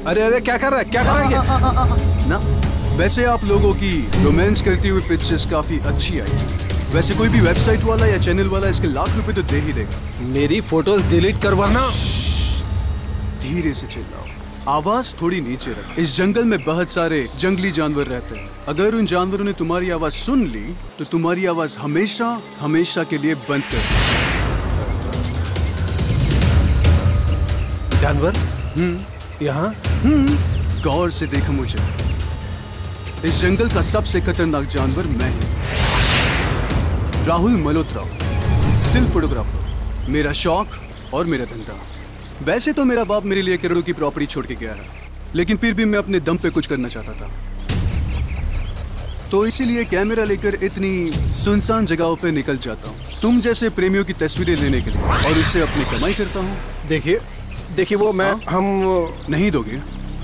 अरे अरे क्या कर रहा है, क्या कर रहा है ना? वैसे आप लोगों की रोमांस करती हुई पिक्चर्स काफी अच्छी आई। वैसे कोई भी वेबसाइट वाला या चैनल वाला इसके लाख रुपए तो दे ही देगा। मेरी फोटोज डिलीट करवाना। धीरे से चिल्लाओ, आवाज थोड़ी नीचे रख। इस जंगल में बहुत सारे जंगली जानवर रहते हैं। अगर उन जानवरों ने तुम्हारी आवाज सुन ली तो तुम्हारी आवाज हमेशा हमेशा के लिए बंद कर। जानवर यहाँ? गौर से देखो मुझे। इस जंगल का सबसे खतरनाक जानवर मैं हूँ, राहुल मल्होत्रा, स्टिल फोटोग्राफर। मेरा शौक और मेरा धंधा। वैसे तो मेरा बाप मेरे लिए करोड़ों की प्रॉपर्टी छोड़ के गया है, लेकिन फिर भी मैं अपने दम पे कुछ करना चाहता था, तो इसीलिए कैमरा लेकर इतनी सुनसान जगहों पे निकल जाता हूँ तुम जैसे प्रेमियों की तस्वीरें लेने के लिए, और इससे अपनी कमाई करता हूँ। देखिए वो मैं हम नहीं दोगे?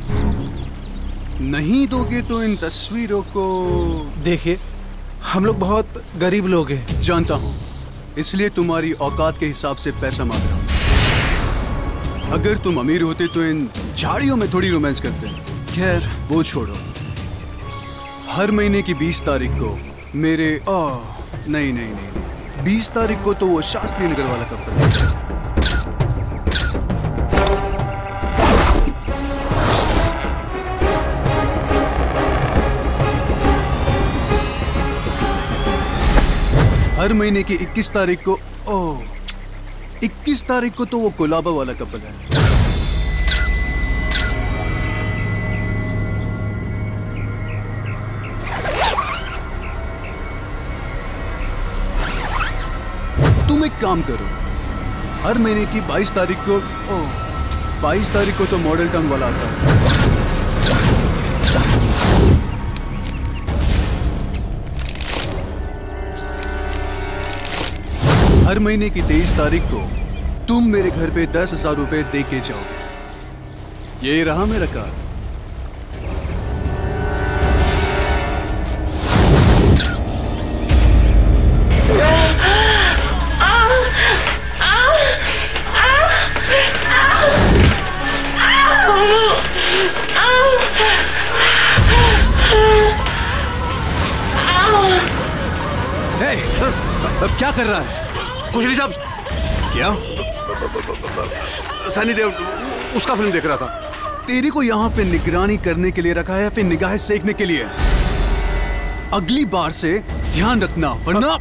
नहीं दोगे तो इन तस्वीरों को देखिए, हम लोग बहुत गरीब लोग हैं। जानता हूँ, इसलिए तुम्हारी औकात के हिसाब से पैसा मांग रहा हूँ। अगर तुम अमीर होते तो इन झाड़ियों में थोड़ी रोमांस करते। खैर वो छोड़ो। हर महीने की 20 तारीख को मेरे नहीं 20 तारीख को तो वो शास्त्री नगर वाला कपल है। हर महीने की 21 तारीख को 21 तारीख को तो वो कोलाबा वाला कपल है। तुम एक काम करो, हर महीने की 22 तारीख को 22 तारीख को तो मॉडल टाउन वाला आता है। हर महीने की 23 तारीख को तुम मेरे घर पे 10,000 रुपए दे के जाओ। ये रहा मेरा कार्ड। अब क्या कर रहा है? कुछ नहीं साहब। क्या? सनी देओल उसका फिल्म देख रहा था। तेरे को यहाँ पे निगरानी करने के लिए रखा है या फिर निगाहें सेकने के लिए? अगली बार से ध्यान रखना, वरना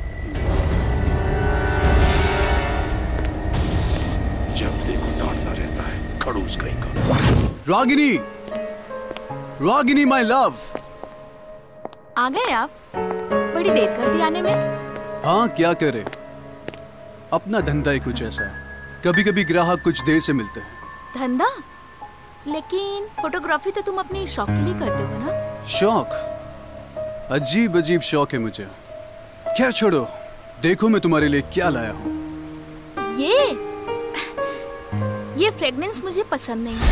जब देखो डांटता रहता है खड़ूस कहीं का। Ragini my love. आ गए आप? बड़ी देर कर दी आने में। हाँ क्या करे, अपना धंधा ही कुछ ऐसा है। कभी कभी ग्राहक कुछ देर से मिलते हैं। धंधा? लेकिन फोटोग्राफी तो तुम अपनी शौक के लिए करते हो ना? शौक? अजीब अजीब शौक है मुझे। खैर छोड़ो, देखो मैं तुम्हारे लिए क्या लाया हूँ। ये फ्रेग्रेंस मुझे पसंद नहीं,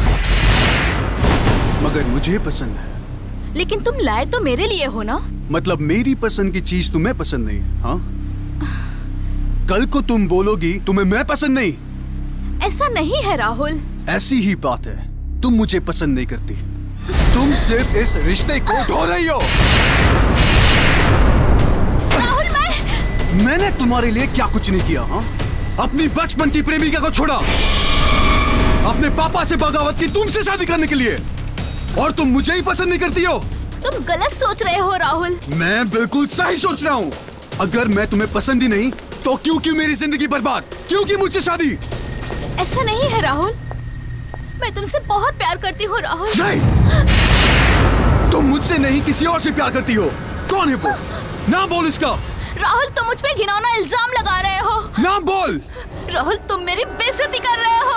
मगर मुझे पसंद है। लेकिन तुम लाए तो मेरे लिए हो ना? मतलब मेरी पसंद की चीज तुम्हें पसंद नहीं? हाँ, कल को तुम बोलोगी तुम्हें मैं पसंद नहीं। ऐसा नहीं है राहुल। ऐसी ही बात है, तुम मुझे पसंद नहीं करती। तुम सिर्फ इस रिश्ते को ढो रही हो। राहुल मैंने तुम्हारे लिए क्या कुछ नहीं किया? हाँ, अपनी बचपन की प्रेमिका को छोड़ा, अपने पापा से बगावत की तुमसे शादी करने के लिए, और तुम मुझे ही पसंद नहीं करती हो। तुम गलत सोच रहे हो राहुल। मैं बिल्कुल सही सोच रहा हूँ। अगर मैं तुम्हें पसंद ही नहीं तो क्यों मेरी जिंदगी बर्बाद? क्यों मुझसे शादी? ऐसा नहीं है राहुल, मैं तुमसे बहुत प्यार करती हूँ राहुल। नहीं, तुम मुझसे नहीं किसी और से प्यार करती हो। कौन है वो? नाम बोल इसका। राहुल तुम मुझ पे घिनौना इल्जाम लगा रहे हो। नाम बोल। राहुल तुम मेरी बेइज्जती कर रहे हो।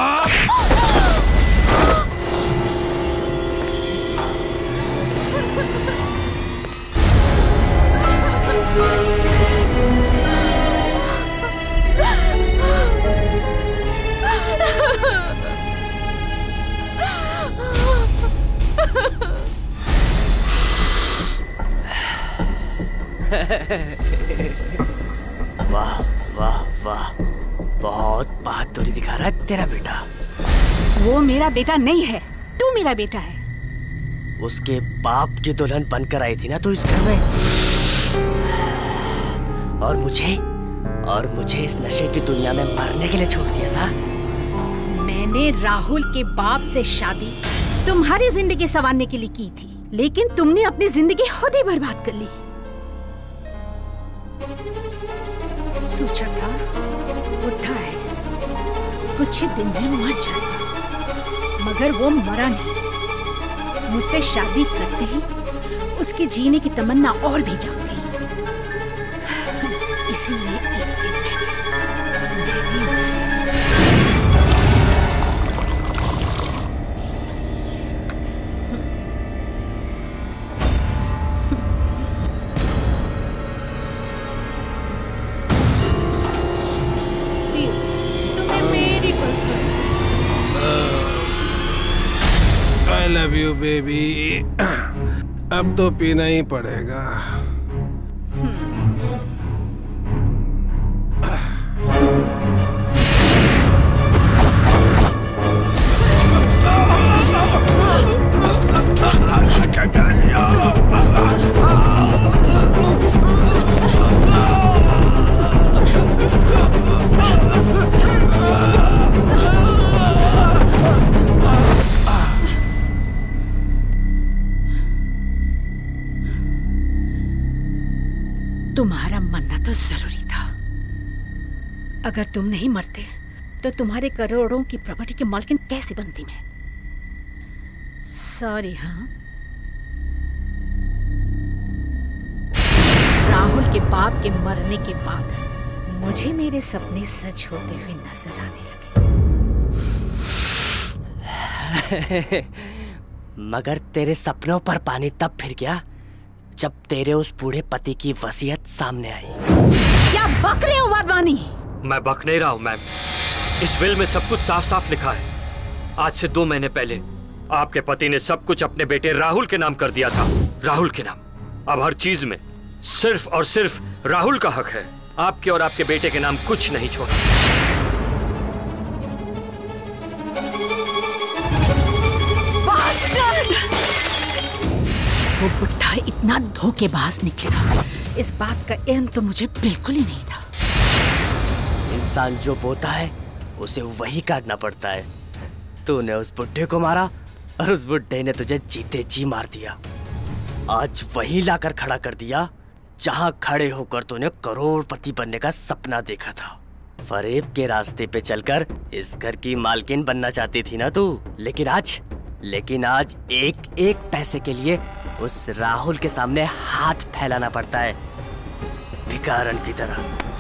वाह वाह वाह, बहुत बहादुरी दिखा रहा है तेरा बेटा। वो मेरा बेटा नहीं है, तू मेरा बेटा है। उसके बाप की दुल्हन बनकर आई थी ना तू इस घर में, और मुझे इस नशे की दुनिया में मरने के लिए छोड़ दिया था। मैंने राहुल के बाप से शादी तुम्हारी जिंदगी संवारने के लिए की थी, लेकिन तुमने अपनी जिंदगी खुद ही बर्बाद कर ली। सोचा था बुढ़ा है, कुछ ही दिन में मर जाएगा, मगर वो मरा नहीं। मुझसे शादी करते ही उसके जीने की तमन्ना और भी जाग गई। इसीलिए एक दिन मैंने उसे I love you baby। अब तो पीना ही पड़ेगा। क्या कर लिया? तुम्हारा मरना तो जरूरी था। अगर तुम नहीं मरते तो तुम्हारे करोड़ों की प्रॉपर्टी की मालकिन कैसे बनती मैं? सॉरी। हाँ, राहुल के बाप के मरने के बाद मुझे मेरे सपने सच होते हुए नजर आने लगे। मगर तेरे सपनों पर पानी तब फिर गया जब तेरे उस बूढ़े पति की वसीयत सामने आई। क्या बक रहे हो वादवानी? मैं बक नहीं रहा हूँ मैम। इस विल में सब कुछ साफ साफ लिखा है। आज से 2 महीने पहले आपके पति ने सब कुछ अपने बेटे राहुल के नाम कर दिया था। राहुल के नाम। अब हर चीज में सिर्फ और सिर्फ राहुल का हक है। आपके और आपके बेटे के नाम कुछ नहीं छोड़ा। वो बुढ़ा इतना धोखेबाज निकलेगा, इस बात का इल्म तो मुझे बिल्कुल ही नहीं था। इंसान जो बोता है उसे वही काटना पड़ता है। तूने उस बुढ़े को मारा और उस बुढ़े ने तुझे जीते जी मार दिया। आज वही लाकर खड़ा कर दिया जहां खड़े होकर तूने करोड़पति बनने का सपना देखा था। फरेब के रास्ते पे चलकर इस घर की मालकिन बनना चाहती थी ना तू, लेकिन आज एक एक पैसे के लिए उस राहुल के सामने हाथ फैलाना पड़ता है, भिखारन की तरह।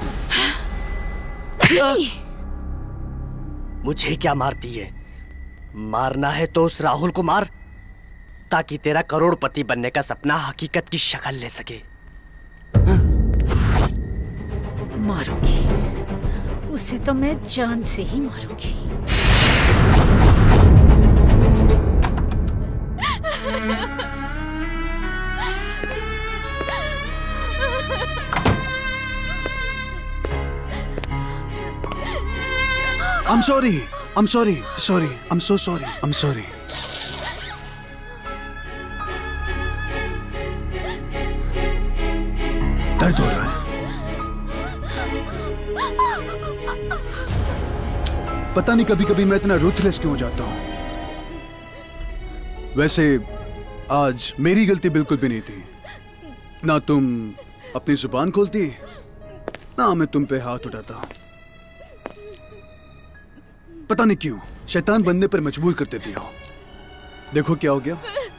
मुझे क्या मारती है? मारना है तो उस राहुल को मार, ताकि तेरा करोड़पति बनने का सपना हकीकत की शक्ल ले सके। मारूंगी उसे, तो मैं जान से ही मारूंगी। I'm sorry, I'm so sorry, I'm sorry। दर्द हो रहा है? पता नहीं कभी कभी मैं इतना रूथलेस क्यों हो जाता हूं। वैसे आज मेरी गलती बिल्कुल भी नहीं थी। ना तुम अपनी जुबान खोलती, ना मैं तुम पे हाथ उठाता। पता नहीं क्यों शैतान बनने पर मजबूर कर देती हो। देखो क्या हो गया।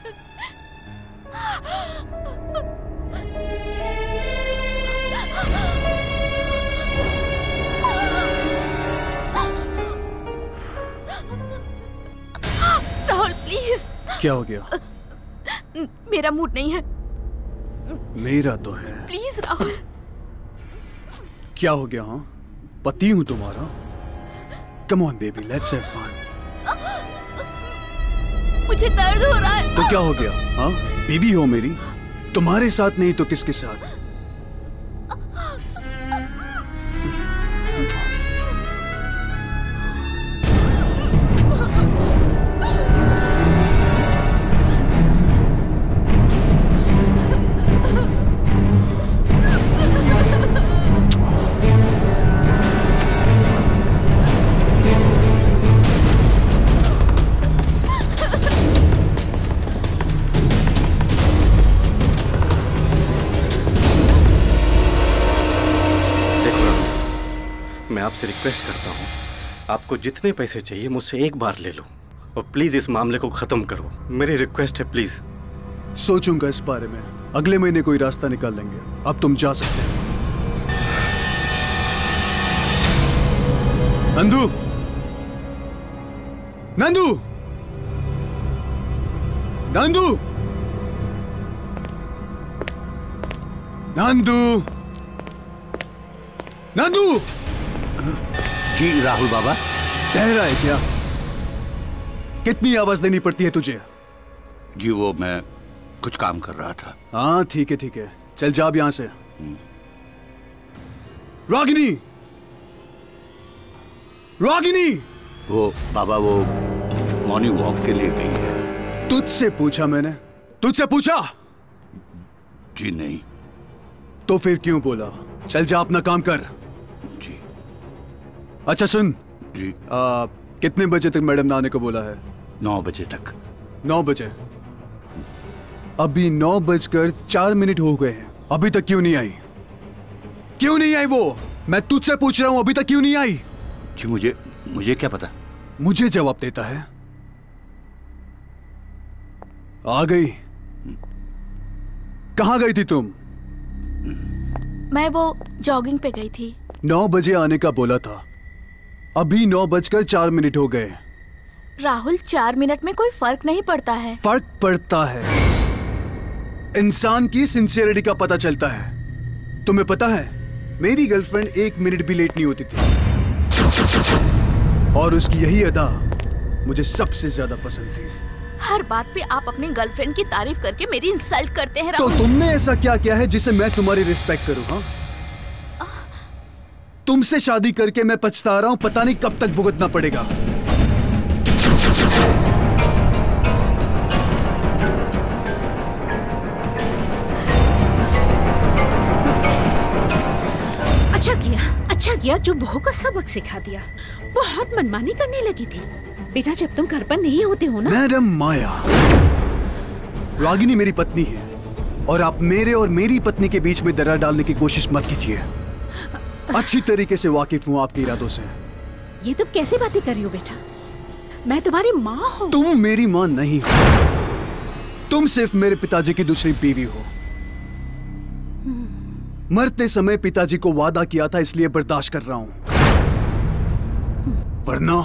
राहुल प्लीज। क्या हो गया? मेरा मूड नहीं है। मेरा तो है। प्लीज राहुल। क्या हो गया? हाँ, पति हूं तुम्हारा। Come on baby, let's have fun। मुझे दर्द हो रहा है। तो क्या हो गया? हाँ, बीवी हो मेरी, तुम्हारे साथ नहीं तो किसके साथ? मैं आपसे रिक्वेस्ट करता हूँ, आपको जितने पैसे चाहिए मुझसे एक बार ले लो और प्लीज इस मामले को खत्म करो। मेरी रिक्वेस्ट है, प्लीज। सोचूंगा इस बारे में, अगले महीने कोई रास्ता निकाल लेंगे। अब तुम जा सकते हो। नंदू, नंदू, नंदू, नंदू, नंदू। जी राहुल बाबा। कह रहा है क्या? कितनी आवाज देनी पड़ती है तुझे? जी वो मैं कुछ काम कर रहा था। हाँ ठीक है ठीक है, चल जा अब यहां से। रागिनी, रागिनी। वो बाबा वो मॉर्निंग वॉक के लिए गई है। तुझसे पूछा मैंने, तुझसे पूछा? जी नहीं। तो फिर क्यों बोला? चल जा अपना काम कर। जी। अच्छा सुन जी। कितने बजे तक मैडम ने आने को बोला है? 9 बजे तक। 9 बजे? अभी 9:04 हो गए हैं, अभी तक क्यों नहीं आई? क्यों नहीं आई वो? मैं तुझसे पूछ रहा हूं, अभी तक क्यों नहीं आई? जी मुझे क्या पता। मुझे जवाब देता है। आ गई। कहां गई थी तुम? मैं वो जॉगिंग पे गई थी। 9 बजे आने का बोला था, अभी 9:04 हो गए। राहुल 4 मिनट में कोई फर्क नहीं पड़ता है। फर्क पड़ता है, इंसान की सिंसियरिटी का पता चलता है। तुम्हें पता है मेरी गर्लफ्रेंड 1 मिनट भी लेट नहीं होती थी, और उसकी यही अदा मुझे सबसे ज्यादा पसंद थी। हर बात पे आप अपनी गर्लफ्रेंड की तारीफ करके मेरी इंसल्ट करते हैं तो राहुल। तुमने ऐसा क्या किया है जिससे मैं तुम्हारी रिस्पेक्ट करूं? हाँ, तुमसे शादी करके मैं पछता रहा हूं, पता नहीं कब तक भुगतना पड़ेगा। अच्छा किया जो बहू को सबक सिखा दिया। बहुत मनमानी करने लगी थी। बेटा जब तुम घर पर नहीं होते हो ना। मैडम माया, रागिनी मेरी पत्नी है, और आप मेरे और मेरी पत्नी के बीच में दरार डालने की कोशिश मत कीजिए। अच्छी तरीके से वाकिफ हूँ आपके इरादों से। ये तुम कैसी बातें कर रही हो बेटा? मैं तुम्हारी माँ हूँ। तुम मेरी माँ नहीं हो, तुम सिर्फ मेरे पिताजी की दूसरी बीवी हो। मरते समय पिताजी को वादा किया था, इसलिए बर्दाश्त कर रहा हूं, वरना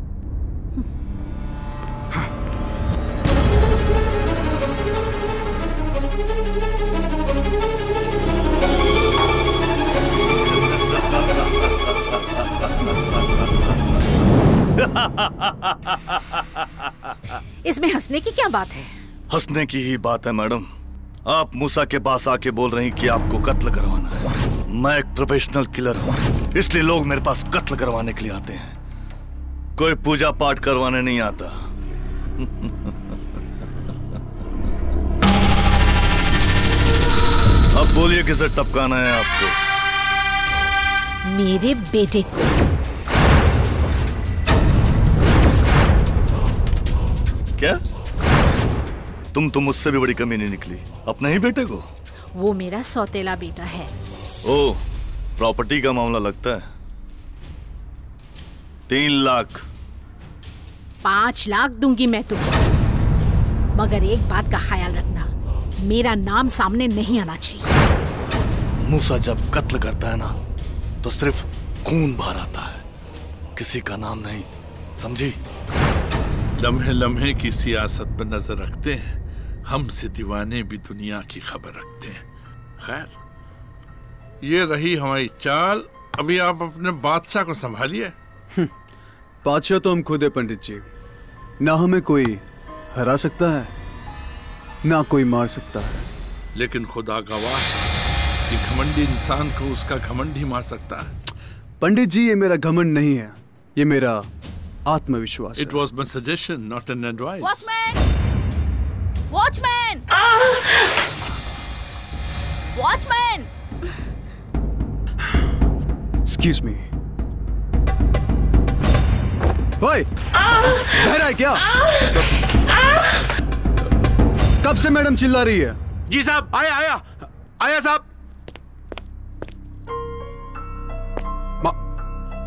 इसमें हंसने की क्या बात है? हंसने की ही बात है मैडम। आप मूसा के पास आके बोल रही कि आपको कत्ल करवाना है। मैं एक प्रोफेशनल किलर हूँ, इसलिए लोग मेरे पास कत्ल करवाने के लिए आते हैं, कोई पूजा पाठ करवाने नहीं आता। अब बोलिए किसे टपकाना है आपको? मेरे बेटे को। क्या? तुम तो मुझसे भी बड़ी कमी नहीं निकली, अपने ही बेटे को? वो मेरा सौतेला बेटा है। ओ, प्रॉपर्टी का मामला लगता है। 3 लाख। 5 लाख दूंगी मैं तुम्हें, मगर एक बात का ख्याल रखना, मेरा नाम सामने नहीं आना चाहिए। मूसा जब कत्ल करता है ना, तो सिर्फ खून बाहर आता है, किसी का नाम नहीं, समझी? लम्हे लम्हे की सियासत पर नजर रखते हैं, हमसे दीवाने भी दुनिया की खबर रखते हैं। खैर, ये रही हमारी चाल। अभी आप अपने बादशाह को संभालिए। बादशाह तो हम खुद है पंडित जी, ना हमें कोई हरा सकता है ना कोई मार सकता है। लेकिन खुदा गवाह कि घमंडी इंसान को उसका घमंड ही मार सकता है। पंडित जी, ये मेरा घमंड नहीं है, ये मेरा आत्मविश्वास। It was my suggestion, not an advice. Watchman! Watchman! Watchman! Excuse me. ओए, बह रहा है क्या? कब से मैडम चिल्ला रही है? जी साहब, आया साहब।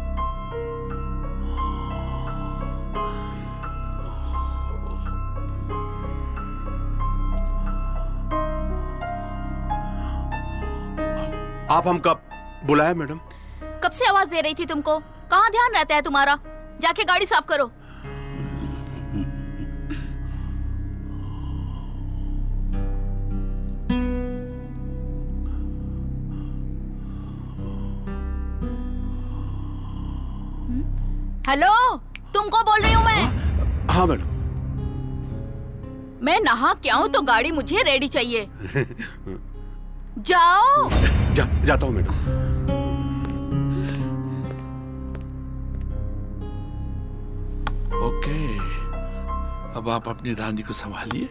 आप हम कब बुलाया मैडम? कब से आवाज दे रही थी तुमको? कहाँ ध्यान रहता है तुम्हारा? जाके गाड़ी साफ करो। हेलो, तुमको बोल रही हूँ मैं। हाँ मैडम। मैं नहा के आऊं तो गाड़ी मुझे रेडी चाहिए। जाओ। जाता हूँ मैडम। ओके, अब आप अपनी रानी को संभालिए।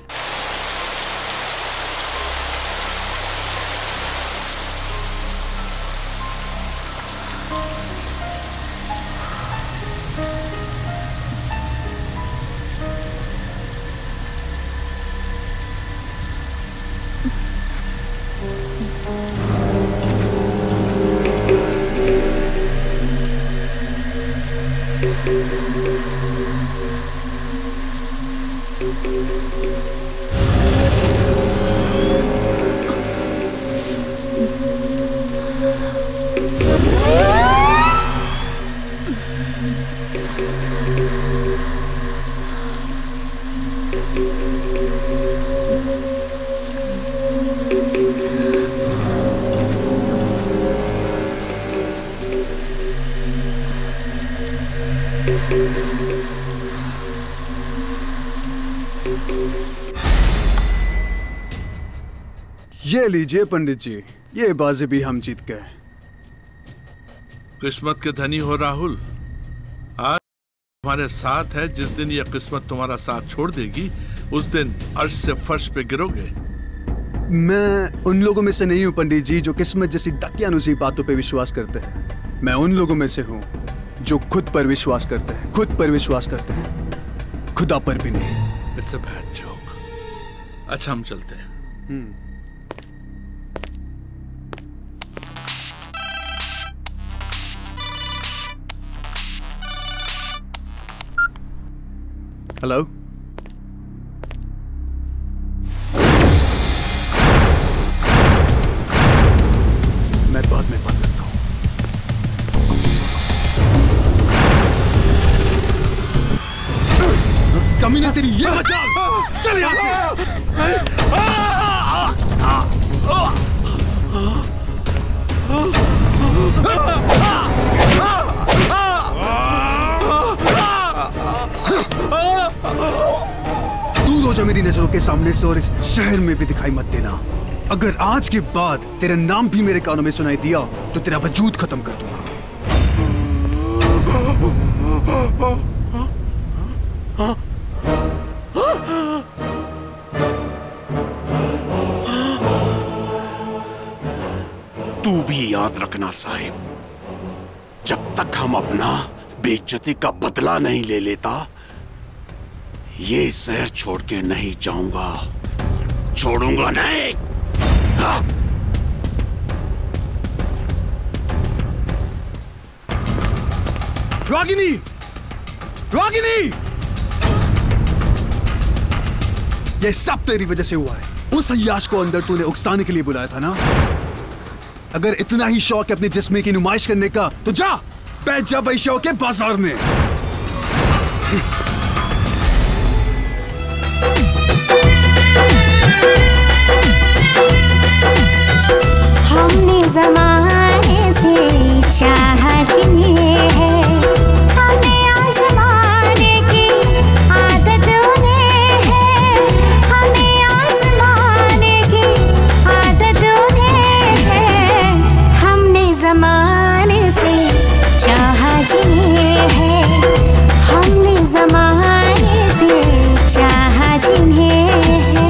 ये लीजिए पंडित जी, ये बाजी भी हम जीत गए। किस्मत के धनी हो राहुल। आज हमारे साथ है, जिस दिन ये किस्मत तुम्हारा साथ छोड़ देगी उस दिन अर्श से फर्श पे गिरोगे। मैं उन लोगों में से नहीं हूँ पंडित जी जो किस्मत जैसी दकियानुसी बातों पे विश्वास करते हैं। मैं उन लोगों में से हूँ जो खुद पर विश्वास करते हैं, खुद पर विश्वास करते हैं, खुदा पर भी नहीं। It's a bad joke. अच्छा, हम चलते हैं। हेलो, मैं बाद में बात करता हूँ। कमीना तेरी ये बचा, चल यहाँ से। दूर हो जा मेरी नजरों के सामने से और इस शहर में भी दिखाई मत देना। अगर आज के बाद तेरा नाम भी मेरे कानों में सुनाई दिया तो तेरा वजूद खत्म कर दूंगा। तू भी याद रखना साहिब, जब तक हम अपना बेइज्जती का बदला नहीं ले लेता ये शहर छोड़ के नहीं जाऊंगा, छोड़ूंगा नहीं। हाँ। रागिनी, रागिनी, ये सब तेरी वजह से हुआ है। उस अय्याश को अंदर तूने उकसाने के लिए बुलाया था ना? अगर इतना ही शौक है अपने जिस्म की नुमाइश करने का तो जा बैठ जा वैश्यों के बाजार में। हमने ज़माने से चाहा जिन्हें है, हमें आज़माने की आदत उन्हें है, हमें आज़माने की आदत उन्हें है। हमने ज़माने से चाहा जिन्हें है, हमने ज़माने से चाहा जिन्हें है।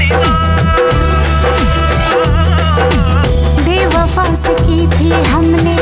बेवफा से की थी हमने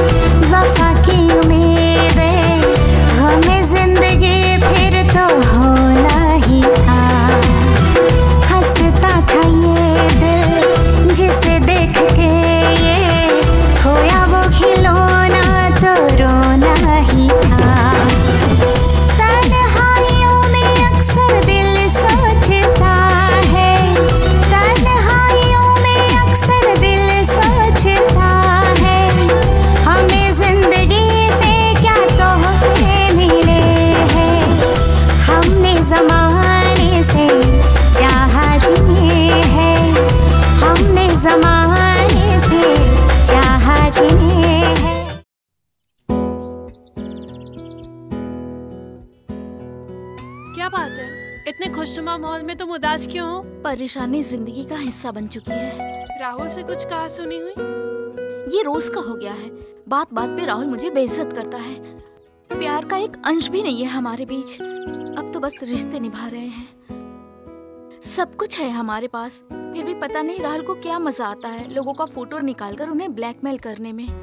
खुशनुमा माहौल में तुम उदास क्यों हो? परेशानी जिंदगी का हिस्सा बन चुकी है। राहुल से कुछ कहा सुनी हुई? ये रोज का हो गया है। बात बात पे राहुल मुझे बेइज्जत करता है। प्यार का एक अंश भी नहीं है हमारे बीच। अब तो बस रिश्ते निभा रहे हैं। सब कुछ है हमारे पास, फिर भी पता नहीं राहुल को क्या मजा आता है लोगों का फोटो निकालकर उन्हें ब्लैकमेल करने में।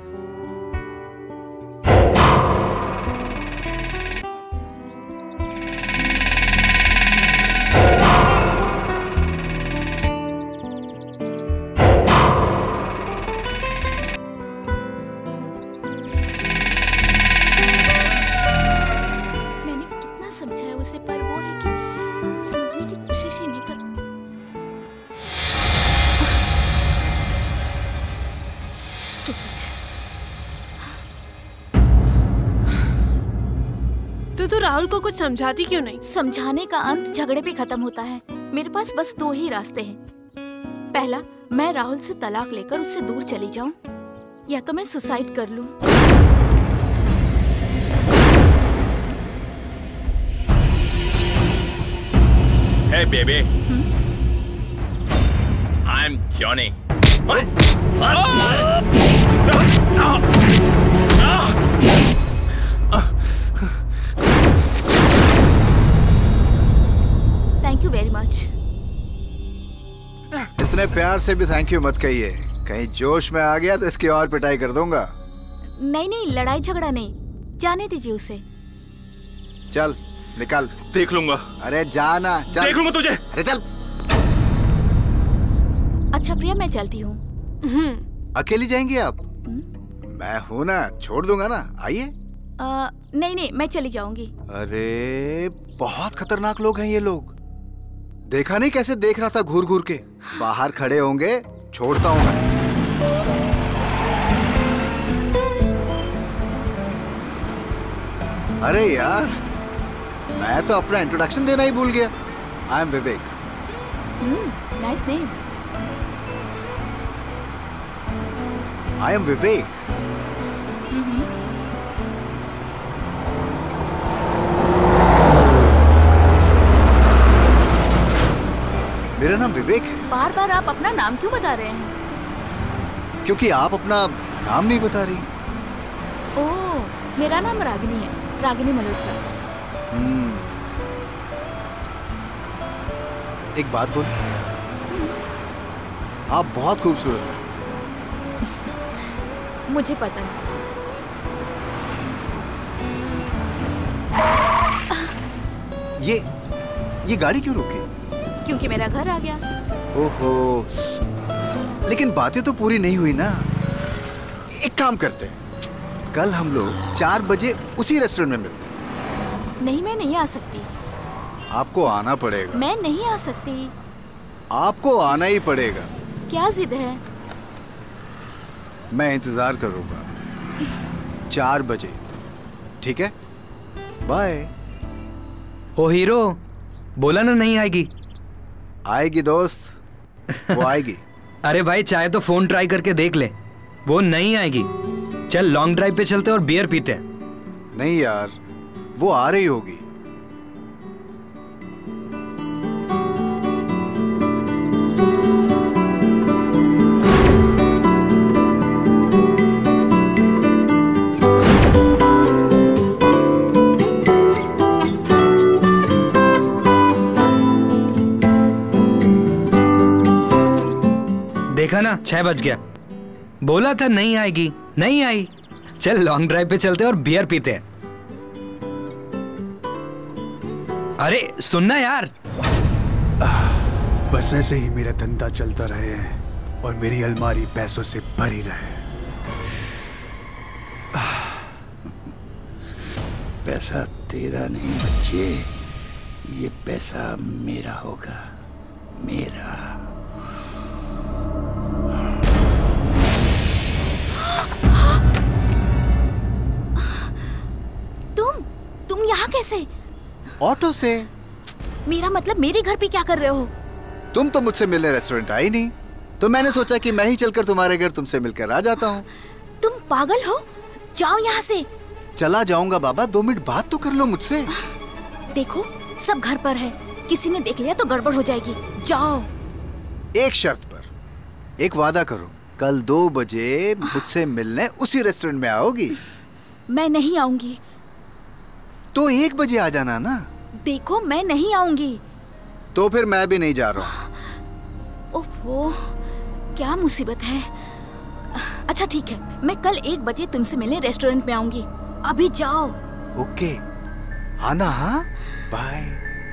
समझाया उसे, पर वो है कि समझने की कोशिश ही नहीं कर। Stupid. तो राहुल को कुछ समझाती क्यों नहीं? समझाने का अंत झगड़े पे खत्म होता है। मेरे पास बस दो ही रास्ते हैं। पहला, मैं राहुल से तलाक लेकर उससे दूर चली जाऊं, या तो मैं सुसाइड कर लूं। Hey baby, I'm Johnny. Thank you very much. इतने प्यार से भी थैंक यू मत कहिए, कहीं जोश में आ गया तो इसकी और पिटाई कर दूंगा। नहीं नहीं, लड़ाई झगड़ा नहीं, जाने दीजिए उसे। चल निकल। देख लूंगा। अरे जाना, चल। देख लूंगा तुझे। अरे चल। अच्छा प्रिया, मैं चलती हूँ। अकेली जाएंगी आप? मैं हूँ ना, छोड़ दूंगा ना, आइए। नहीं नहीं, मैं चली जाऊंगी। अरे बहुत खतरनाक लोग हैं ये लोग। देखा नहीं कैसे देख रहा था घूर घूर के। बाहर खड़े होंगे, छोड़ता हूँ मैं। अरे यार, मैं तो अपना इंट्रोडक्शन देना ही भूल गया। I am Vivek. Nice name. I am Vivek. मेरा नाम विवेक है। बार बार आप अपना नाम क्यों बता रहे हैं? क्योंकि आप अपना नाम नहीं बता रही। ओह, मेरा नाम रागिनी है, रागिनी मल्होत्रा। एक बात बोल, आप बहुत खूबसूरत हैं। मुझे पता है। ये गाड़ी क्यों रुकी? क्योंकि मेरा घर आ गया। ओहो, लेकिन बातें तो पूरी नहीं हुई ना। एक काम करते हैं, कल हम लोग 4 बजे उसी रेस्टोरेंट में मिलते हैं। नहीं, मैं नहीं आ सकती। आपको आना पड़ेगा। मैं नहीं आ सकती। आपको आना ही पड़ेगा। क्या जिद है? मैं इंतजार करूंगा 4 बजे, ठीक है? बाय। ओ हीरो, बोला ना नहीं आएगी। आएगी दोस्त, वो आएगी। अरे भाई, चाहे तो फोन ट्राई करके देख ले, वो नहीं आएगी। चल लॉन्ग ड्राइव पे चलते और बियर पीते। नहीं यार, वो आ रही होगी। देखा ना, 6 बज गया। बोला था नहीं आएगी, नहीं आई। चल लॉन्ग ड्राइव पे चलते और बियर पीते हैं। अरे सुनना यार। बस ऐसे ही मेरा धंधा चलता रहे और मेरी अलमारी पैसों से भरी रहे। पैसा तेरा नहीं बच्चे, ये पैसा मेरा होगा, मेरा। तुम यहाँ कैसे? ऑटो से। मेरा मतलब मेरे घर पे क्या कर रहे हो? तुम तो मुझसे मिलने रेस्टोरेंट आई नहीं, तो मैंने सोचा कि मैं ही चलकर तुम्हारे घर तुमसे मिलकर आ जाता हूँ। तुम पागल हो? जाओ यहाँ से। चला जाऊंगा बाबा, 2 मिनट बात तो कर लो मुझसे। देखो, सब घर पर है, किसी ने देख लिया तो गड़बड़ हो जाएगी। जाओ। एक शर्त पर, एक वादा करो, कल 2 बजे मुझसे मिलने उसी रेस्टोरेंट में आओगी। मैं नहीं आऊंगी। तो 1 बजे आ जाना ना। देखो मैं नहीं आऊंगी। तो फिर मैं भी नहीं जा रहा हूँ। ओफो, क्या मुसीबत है। अच्छा ठीक है, मैं कल 1 बजे तुमसे मिलने रेस्टोरेंट में आऊंगी। अभी जाओ। ओके, आना। हाँ, बाय।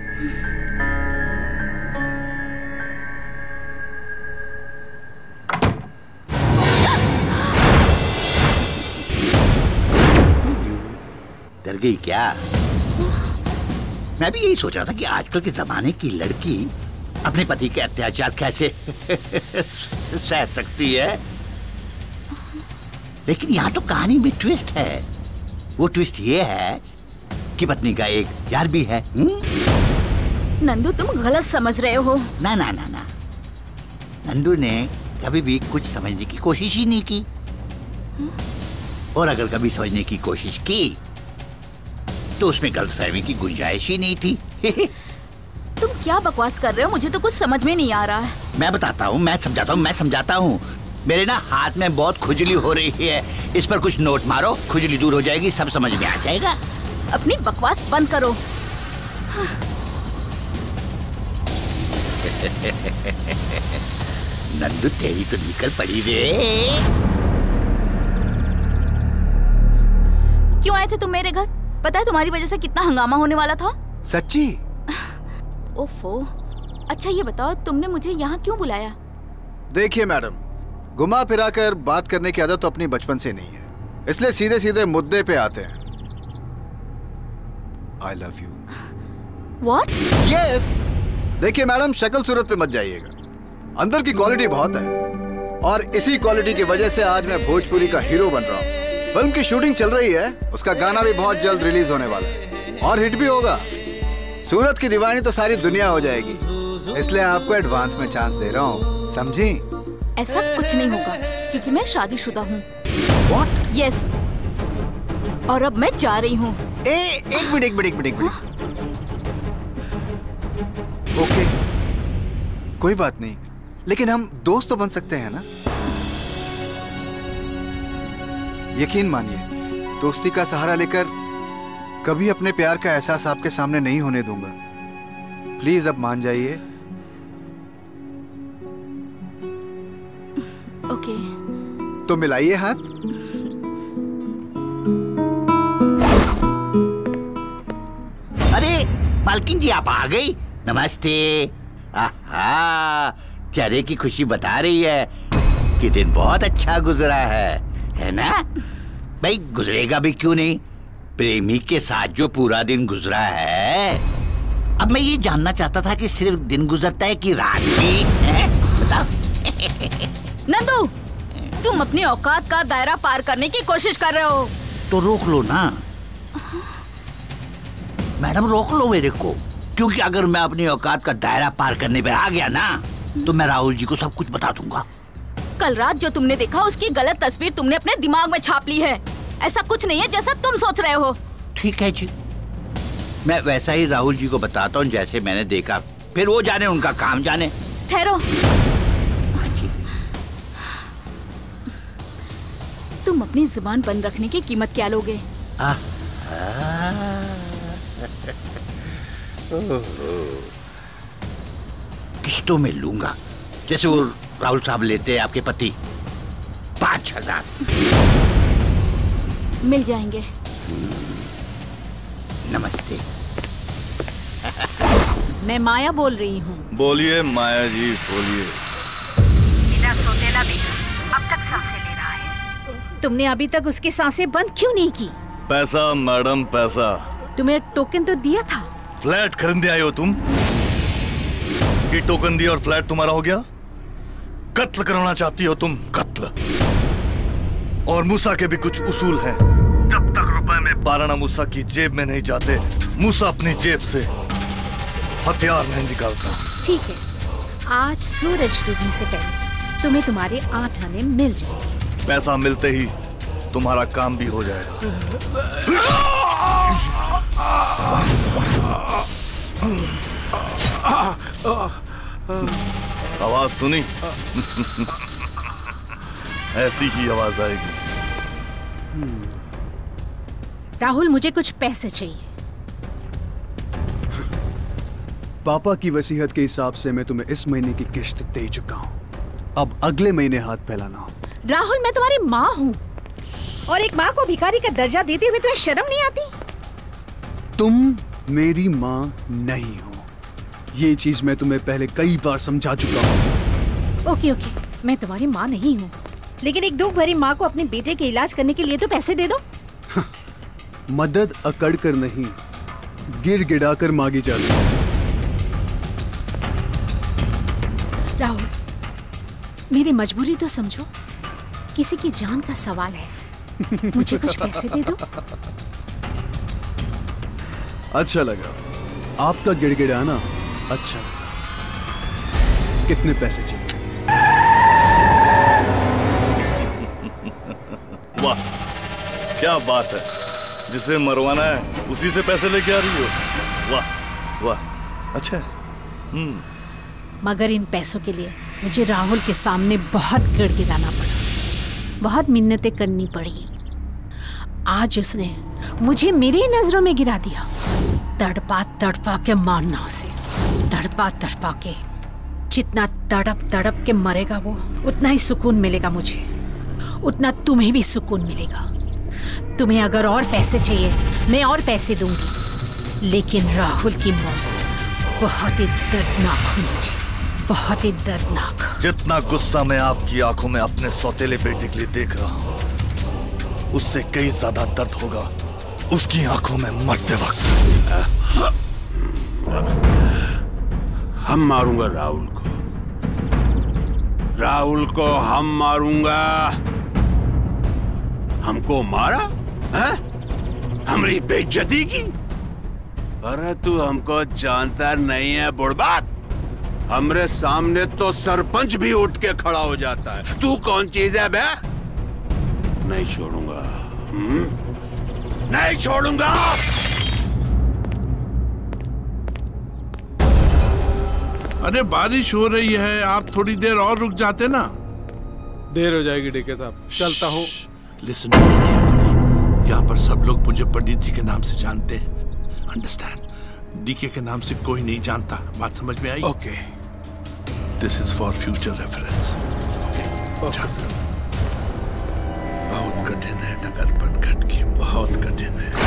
डर गई क्या? मैं भी यही सोच रहा था कि आजकल के जमाने की लड़की अपने पति के अत्याचार कैसे सह सकती है। लेकिन यहाँ तो कहानी में ट्विस्ट है। वो ट्विस्ट ये है कि पत्नी का एक यार भी है। नंदू, तुम गलत समझ रहे हो। ना ना ना ना, नंदू ने कभी भी कुछ समझने की कोशिश ही नहीं की। और अगर कभी समझने की कोशिश की तो उसमें गलतफहमी की गुंजाइश ही नहीं थी। तुम क्या बकवास कर रहे हो? मुझे तो कुछ समझ में नहीं आ रहा है। मैं बताता हूँ, मैं समझाता हूँ। मेरे ना हाथ में बहुत खुजली हो रही है, इस पर कुछ नोट मारो, खुजली दूर हो जाएगी, सब समझ में आ जाएगा। अपनी बकवास बंद करो। नंदू तेरी तो निकल पड़ी रे। क्यों आए थे तुम मेरे घर? पता है तुम्हारी वजह से कितना हंगामा होने वाला था। सच्ची? ओफो। अच्छा ये बताओ, तुमने मुझे यहाँ क्यों बुलाया? देखिए मैडम, घुमा फिरा कर बात करने की आदत तो अपनी बचपन से नहीं है, इसलिए सीधे सीधे मुद्दे पे आते हैं। I love you. What? Yes. देखिए मैडम, शक्ल सूरत पे मत जाइएगा, अंदर की क्वालिटी बहुत है। और इसी क्वालिटी की वजह से आज मैं भोजपुरी का हीरो बन रहा हूँ। फिल्म की शूटिंग चल रही है, उसका गाना भी बहुत जल्द रिलीज होने वाला है और हिट भी होगा। सूरत की दीवानी तो सारी दुनिया हो जाएगी, इसलिए आपको एडवांस में चांस दे रहा हूँ, समझी? ऐसा कुछ नहीं होगा क्योंकि मैं शादीशुदा हूँ। What? Yes. और अब मैं जा रही हूँ। एक मिनट। ओके, कोई बात नहीं, लेकिन हम दोस्त तो बन सकते हैं ना? यकीन मानिए, दोस्ती का सहारा लेकर कभी अपने प्यार का एहसास आपके सामने नहीं होने दूंगा। प्लीज अब मान जाइए। ओके। तो मिलाइए हाथ। अरे मालकिन जी, आप आ गई। नमस्ते। आहा, चेहरे की खुशी बता रही है कि दिन बहुत अच्छा गुजरा है ना? भाई गुजरेगा भी क्यों नहीं, प्रेमी के साथ जो पूरा दिन गुजरा है। अब मैं ये जानना चाहता था कि सिर्फ दिन गुजरता है कि रात भी है? बताओ। नंदू, तुम अपनी औकात का दायरा पार करने की कोशिश कर रहे हो। तो रोक लो ना मैडम, रोक लो मेरे को, क्योंकि अगर मैं अपनी औकात का दायरा पार करने पे आ गया ना तो मैं राहुल जी को सब कुछ बता दूंगा। कल रात जो तुमने देखा उसकी गलत तस्वीर तुमने अपने दिमाग में छाप ली है। ऐसा कुछ नहीं है जैसा तुम सोच रहे हो। ठीक है जी, मैं वैसा ही राहुल जी को बताता हूँ जैसे मैंने देखा, फिर वो जाने, उनका काम जाने। ठहरो, तुम अपनी जुबान बंद रखने की कीमत क्या लोगे? किस्तों में लूंगा, जैसे वो राहुल साहब लेते हैं आपके पति। 5,000 मिल जाएंगे। नमस्ते। मैं माया बोल रही हूँ। बोलिए माया जी, बोलिए। सौतेला बेटा अब तक सांसें ले रहा है। तुमने अभी तक उसकी सांसें बंद क्यों नहीं की? पैसा मैडम, पैसा। तुम्हें टोकन तो दिया था। फ्लैट खरीदने आए हो तुम कि टोकन दिया और फ्लैट तुम्हारा हो गया? कत्ल कराना चाहती हो तुम, कत्ल। और मूसा के भी कुछ उसूल हैं। जब तक रुपए में 12 मूसा की जेब में नहीं जाते, मूसा अपनी जेब से हथियार नहीं निकालता। ठीक है, आज सूरज डूबने से पहले तुम्हें तुम्हारे 8 आने मिल जाएंगे। पैसा मिलते ही तुम्हारा काम भी हो जाएगा। आवाज सुनी? ऐसी ही आवाज आएगी। राहुल, मुझे कुछ पैसे चाहिए। पापा की वसीयत के हिसाब से मैं तुम्हें इस महीने की किश्त दे चुका हूँ। अब अगले महीने हाथ फैलाना। राहुल, मैं तुम्हारी माँ हूँ और एक माँ को भिखारी का दर्जा देते हुए तुम्हें शर्म नहीं आती? तुम मेरी माँ नहीं हो, ये चीज मैं तुम्हें पहले कई बार समझा चुका हूँ। ओके, मैं तुम्हारी माँ नहीं हूँ, लेकिन एक दुख भरी माँ को अपने बेटे के इलाज करने के लिए तो पैसे दे दो। मदद अकड़ कर नहीं, गिड़गिड़ा कर मांगी जाती है। राहुल, मेरी मजबूरी तो समझो, किसी की जान का सवाल है, मुझे कुछ पैसे दे दो। अच्छा लगा, आपका गिड़गिड़ाना अच्छा लगा। कितने पैसे चाहिए? वाह, क्या बात है, जिसे मरवाना है उसी से पैसे लेके आ रही हो। वाह वाह, अच्छा। मगर इन पैसों के लिए मुझे राहुल के सामने बहुत गिड़गिड़ाना पड़ा, बहुत मिन्नतें करनी पड़ी। आज उसने मुझे मेरी नजरों में गिरा दिया। तड़पा तड़पा के मारना उसे, तड़पा तड़पा के। जितना तड़प तड़प के मरेगा वो, उतना ही सुकून मिलेगा मुझे, उतना तुम्हें भी सुकून मिलेगा। तुम्हें अगर और पैसे चाहिए, मैं और पैसे दूंगी, लेकिन राहुल की मौत बहुत ही दर्दनाक होनी चाहिए, बहुत ही दर्दनाक। जितना गुस्सा मैं आपकी आंखों में अपने सौतेले बेटे के लिए देख रहा हूँ, उससे कई ज्यादा दर्द होगा उसकी आंखों में मरते वक्त। हम मारूंगा राहुल को, राहुल को हम मारूंगा। हमको मारा है? हमारी बेइज्जती की? अरे तू हमको जानता नहीं है बुड़बाक। हमरे सामने तो सरपंच भी उठ के खड़ा हो जाता है, तू कौन चीज है बे? नहीं छोड़ूंगा, नहीं छोड़ूंगा। अरे बारिश हो रही है, आप थोड़ी देर और रुक जाते ना। देर हो जाएगी डीके साहब, चलता हूँ। लिसन, यहाँ पर सब लोग मुझे पंडित जी के नाम से जानते हैं, अंडरस्टैंड? डीके के नाम से कोई नहीं जानता, बात समझ में आई? Okay, this is for future reference. बहुत कठिन है नगरपन खटकी, बहुत कठिन है।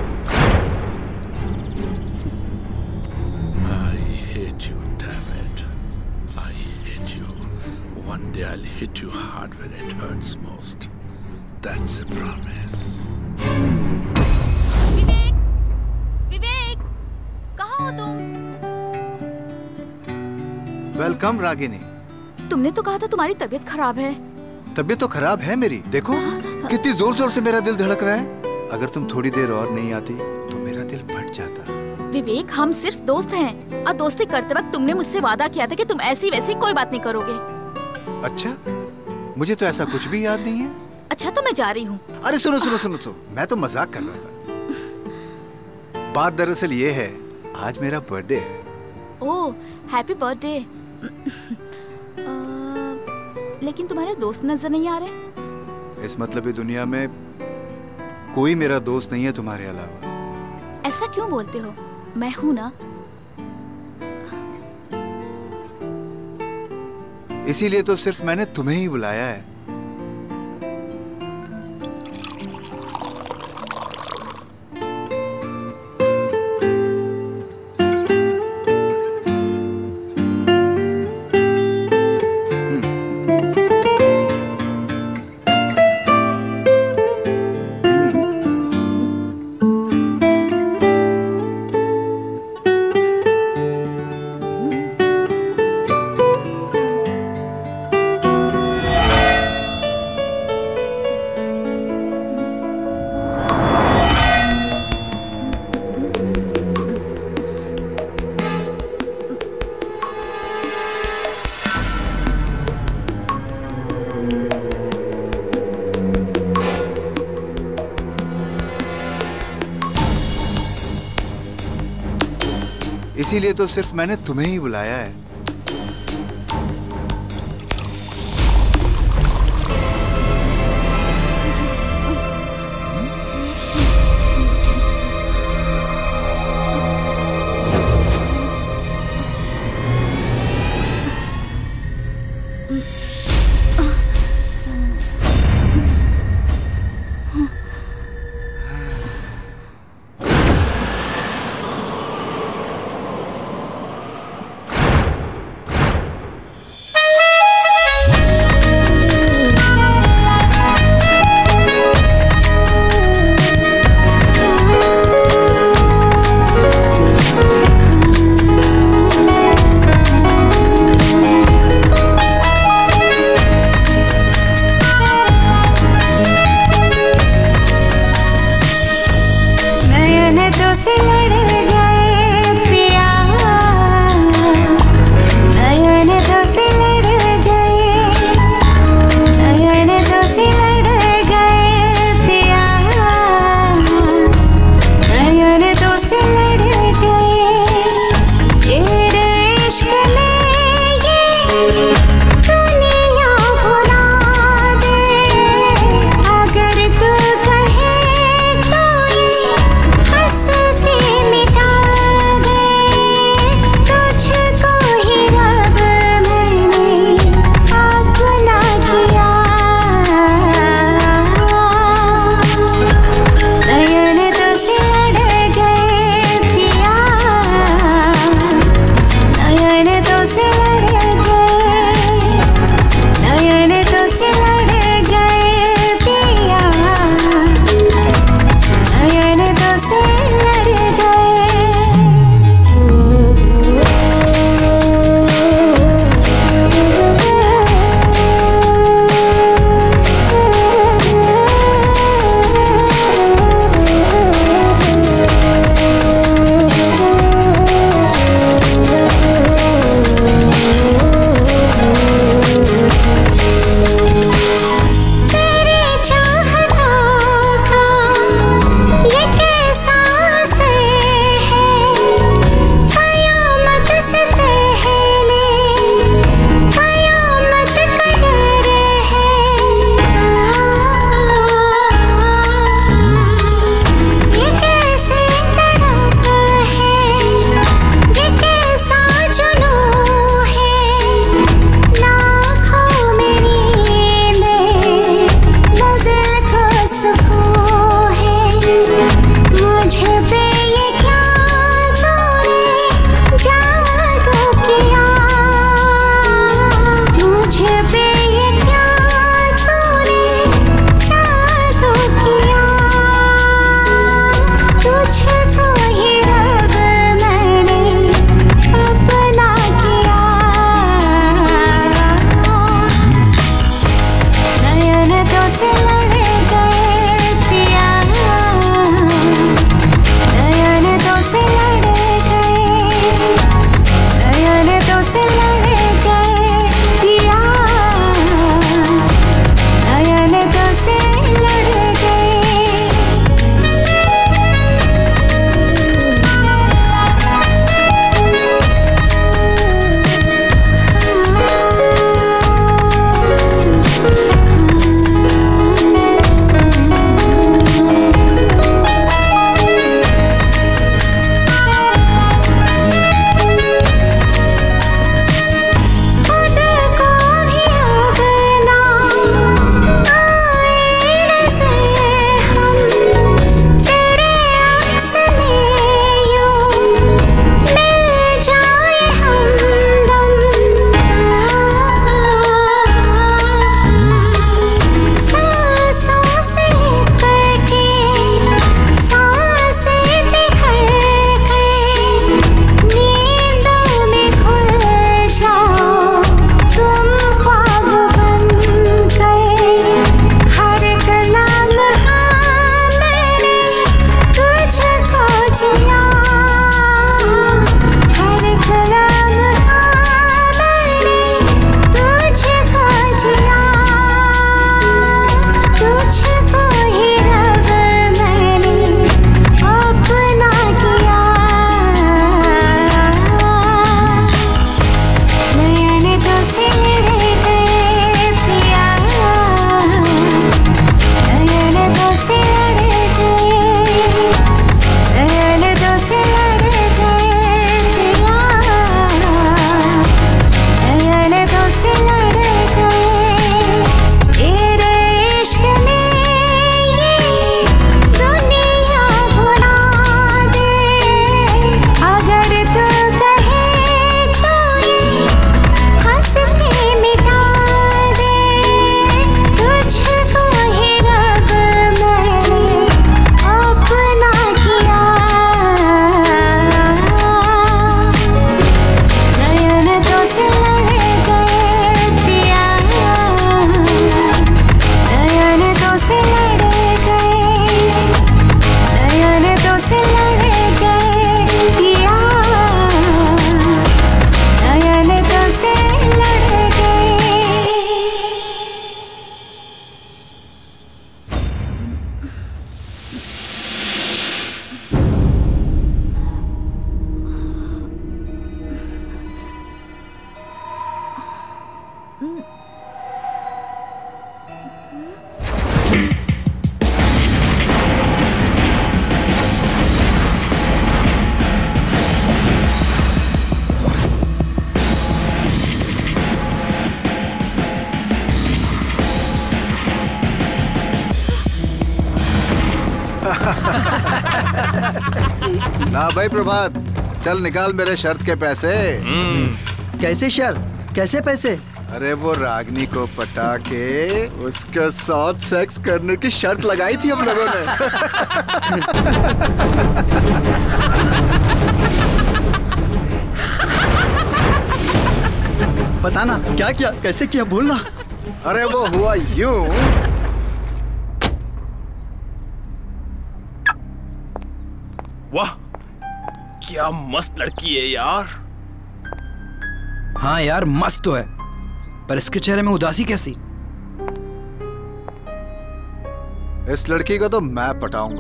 I hate you, damn it. I hate you. One day I'll hit you hard where it hurts most. That's a promise. विवेक, विवेक, कहाँ हो तुम? वेलकम रागिनी। तुमने तो कहा था तुम्हारी तबीयत खराब है। तबीयत तो खराब है मेरी, देखो कितनी जोर जोर से मेरा दिल धड़क रहा है। अगर तुम थोड़ी देर और नहीं आती तो मेरा दिल फट जाता। विवेक, हम सिर्फ दोस्त हैं और दोस्ती करते वक्त तुमने मुझसे वादा किया था कि तुम ऐसी वैसी कोई बात नहीं करोगे। अच्छा, मुझे तो ऐसा कुछ भी याद नहीं है। अच्छा, तो मैं जा रही हूँ। अरे सुनो सुनो सुनो सुनो, मैं तो मजाक कर रहा था। बात दरअसल ये है, आज मेरा बर्थडे है। Oh, happy birthday. लेकिन तुम्हारे दोस्त नजर नहीं आ रहे। इस मतलबी दुनिया में कोई मेरा दोस्त नहीं है तुम्हारे अलावा। ऐसा क्यों बोलते हो? मैं हूं ना। इसीलिए तो सिर्फ मैंने तुम्हें ही बुलाया है। इसीलिए तो सिर्फ मैंने तुम्हें ही बुलाया है। ना भाई प्रभात, चल निकाल मेरे शर्त के पैसे। कैसे शर्त? कैसे पैसे? अरे वो रागनी को पटा के उसके साथ सेक्स करने की शर्त लगाई थी हम लोगों ने। बताना क्या किया, कैसे किया, बोलना। अरे वो हुआ यूं। वाह, क्या मस्त लड़की है यार। हाँ यार मस्त तो है, पर इसके चेहरे में उदासी कैसी? इस लड़की को तो मैं पटाऊंगा।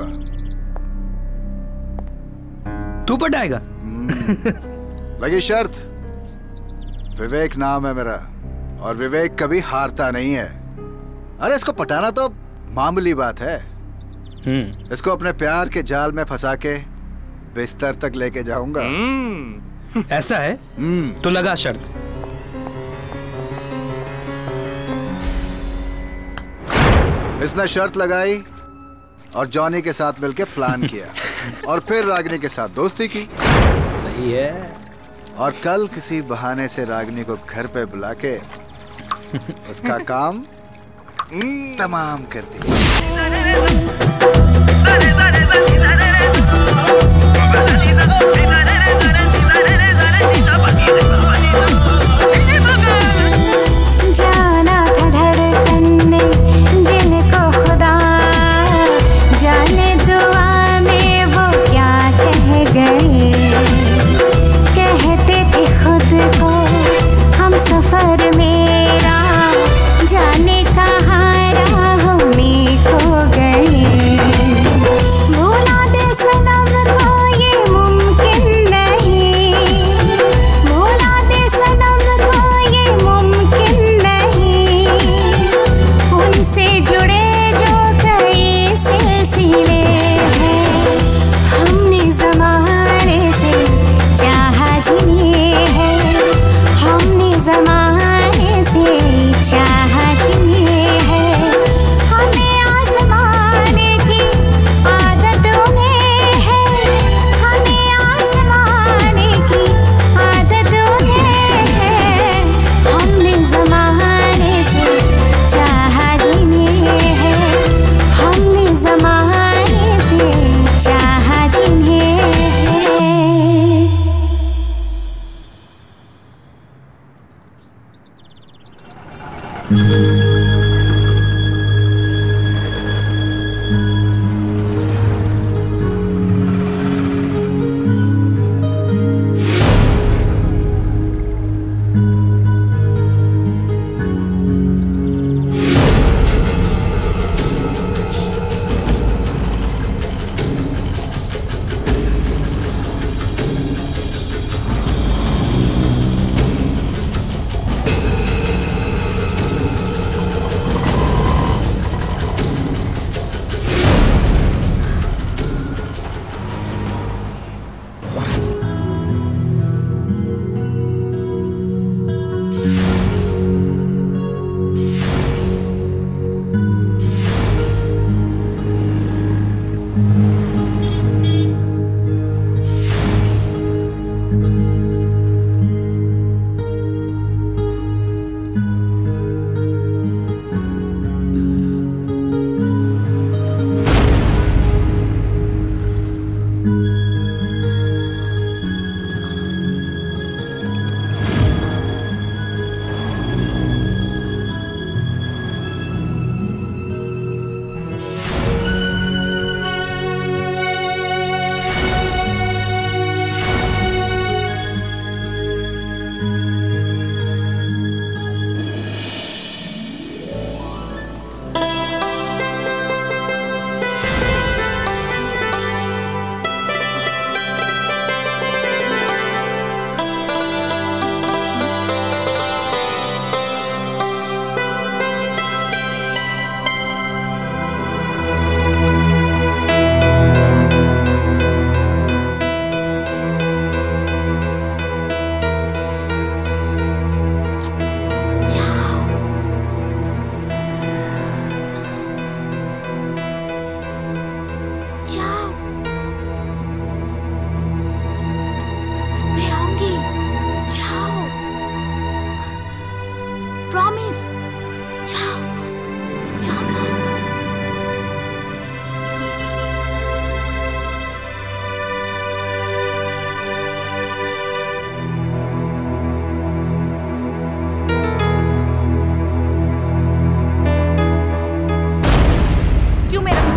तू पटाएगा? लगी शर्त। विवेक नाम है मेरा, और विवेक कभी हारता नहीं है। अरे इसको पटाना तो मामूली बात है। इसको अपने प्यार के जाल में फंसा के बिस्तर तक लेके जाऊंगा। ऐसा है? तो लगा शर्त। इसने शर्त लगाई और जॉनी के साथ मिलके प्लान किया और फिर रागिनी के साथ दोस्ती की। सही है। और कल किसी बहाने से रागिनी को घर पे बुला के उसका काम तमाम कर दिया। जाना था धड़कन ने जिनको खुदा जाने दुआ में वो क्या कह गए। कहते थे खुद को हम सफर मेरा जाने कहाँ राहों में खो गए।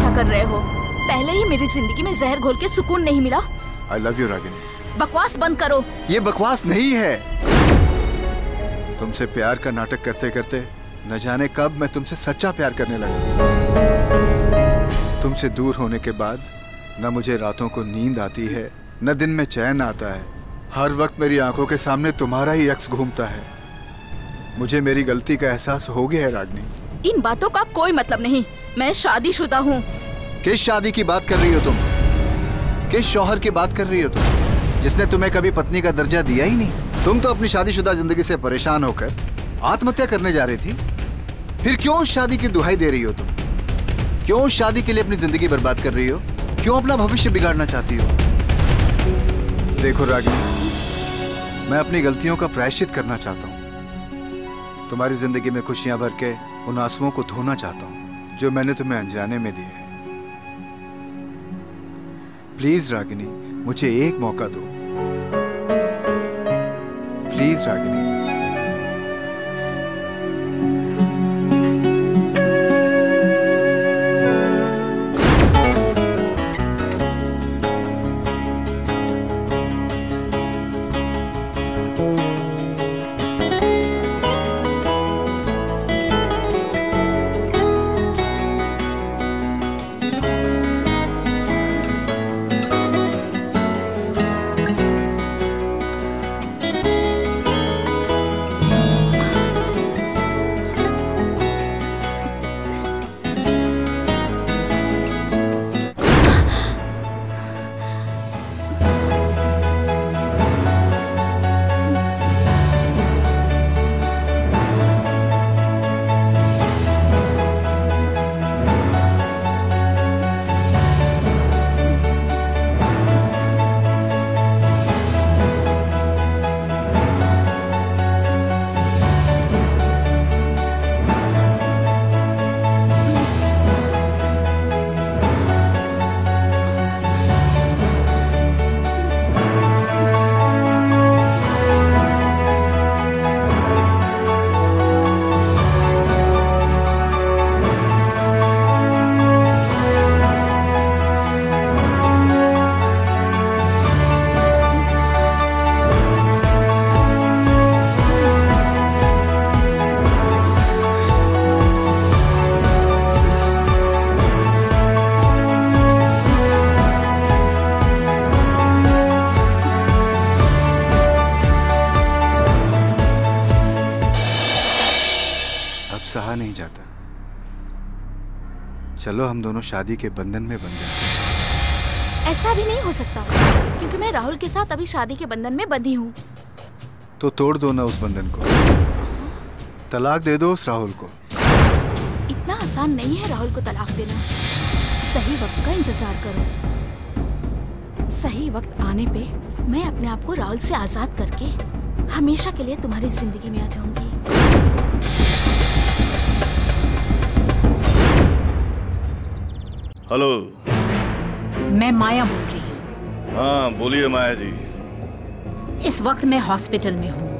क्या कर रहे हो? पहले ही मेरी जिंदगी में जहर घोल के सुकून नहीं मिला। I love you Ragini. बकवास बंद करो। ये बकवास नहीं है। तुमसे प्यार का नाटक करते करते न जाने कब मैं तुमसे सच्चा प्यार करने लगा। तुमसे दूर होने के बाद न मुझे रातों को नींद आती है, न दिन में चैन आता है। हर वक्त मेरी आंखों के सामने तुम्हारा ही अक्स घूमता है। मुझे मेरी गलती का एहसास हो गया है रागिनी। इन बातों का कोई मतलब नहीं। मैं शादीशुदा हूँ। किस शादी की बात कर रही हो तुम? किस शौहर की बात कर रही हो तुम, जिसने तुम्हें कभी पत्नी का दर्जा दिया ही नहीं? तुम तो अपनी शादीशुदा जिंदगी से परेशान होकर आत्महत्या करने जा रही थी। फिर क्यों शादी की दुहाई दे रही हो तुम? क्यों शादी के लिए अपनी जिंदगी बर्बाद कर रही हो? क्यों अपना भविष्य बिगाड़ना चाहती हो? देखो रागिनी, मैं अपनी गलतियों का प्रायश्चित करना चाहता हूँ। तुम्हारी जिंदगी में खुशियां भर के उन आंसुओं को धोना चाहता हूँ जो मैंने तुम्हें अनजाने में दिए हैं। प्लीज रागिनी, मुझे एक मौका दो। प्लीज रागिनी। सहा नहीं जाता। चलो हम दोनों शादी के बंधन में बंध जाते। ऐसा भी नहीं हो सकता, क्योंकि मैं राहुल के साथ अभी शादी के बंधन में बंधी हूँ। तो तोड़ दो ना उस बंधन को, तलाक दे दो उस राहुल को। इतना आसान नहीं है राहुल को तलाक देना। सही वक्त का इंतजार करो। सही वक्त आने पे मैं अपने आप को राहुल से आजाद करके हमेशा के लिए तुम्हारी जिंदगी में आ जाऊंगी। हेलो, मैं माया बोल रही हूँ। हाँ बोलिए माया जी। इस वक्त मैं हॉस्पिटल में हूँ।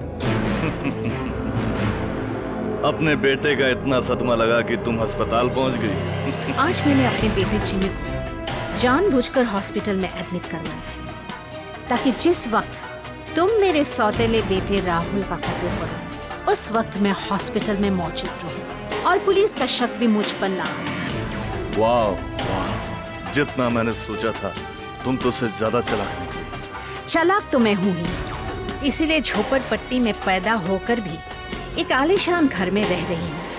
अपने बेटे का इतना सदमा लगा कि तुम अस्पताल पहुंच गई। आज मैंने अपने बेटे जिमी को जानबूझकर हॉस्पिटल में एडमिट करवाया, ताकि जिस वक्त तुम मेरे सौतेले बेटे राहुल का कत्ल करो, उस वक्त मैं हॉस्पिटल में मौजूद रहूं और पुलिस का शक भी मुझ पर ना हो। वाह वाह, जितना मैंने सोचा था तुम तो उससे ज्यादा चालाक निकली। चालाक तो मैं हूँ ही, इसीलिए झोपड़पट्टी में पैदा होकर भी एक आलीशान घर में रह रही हूँ।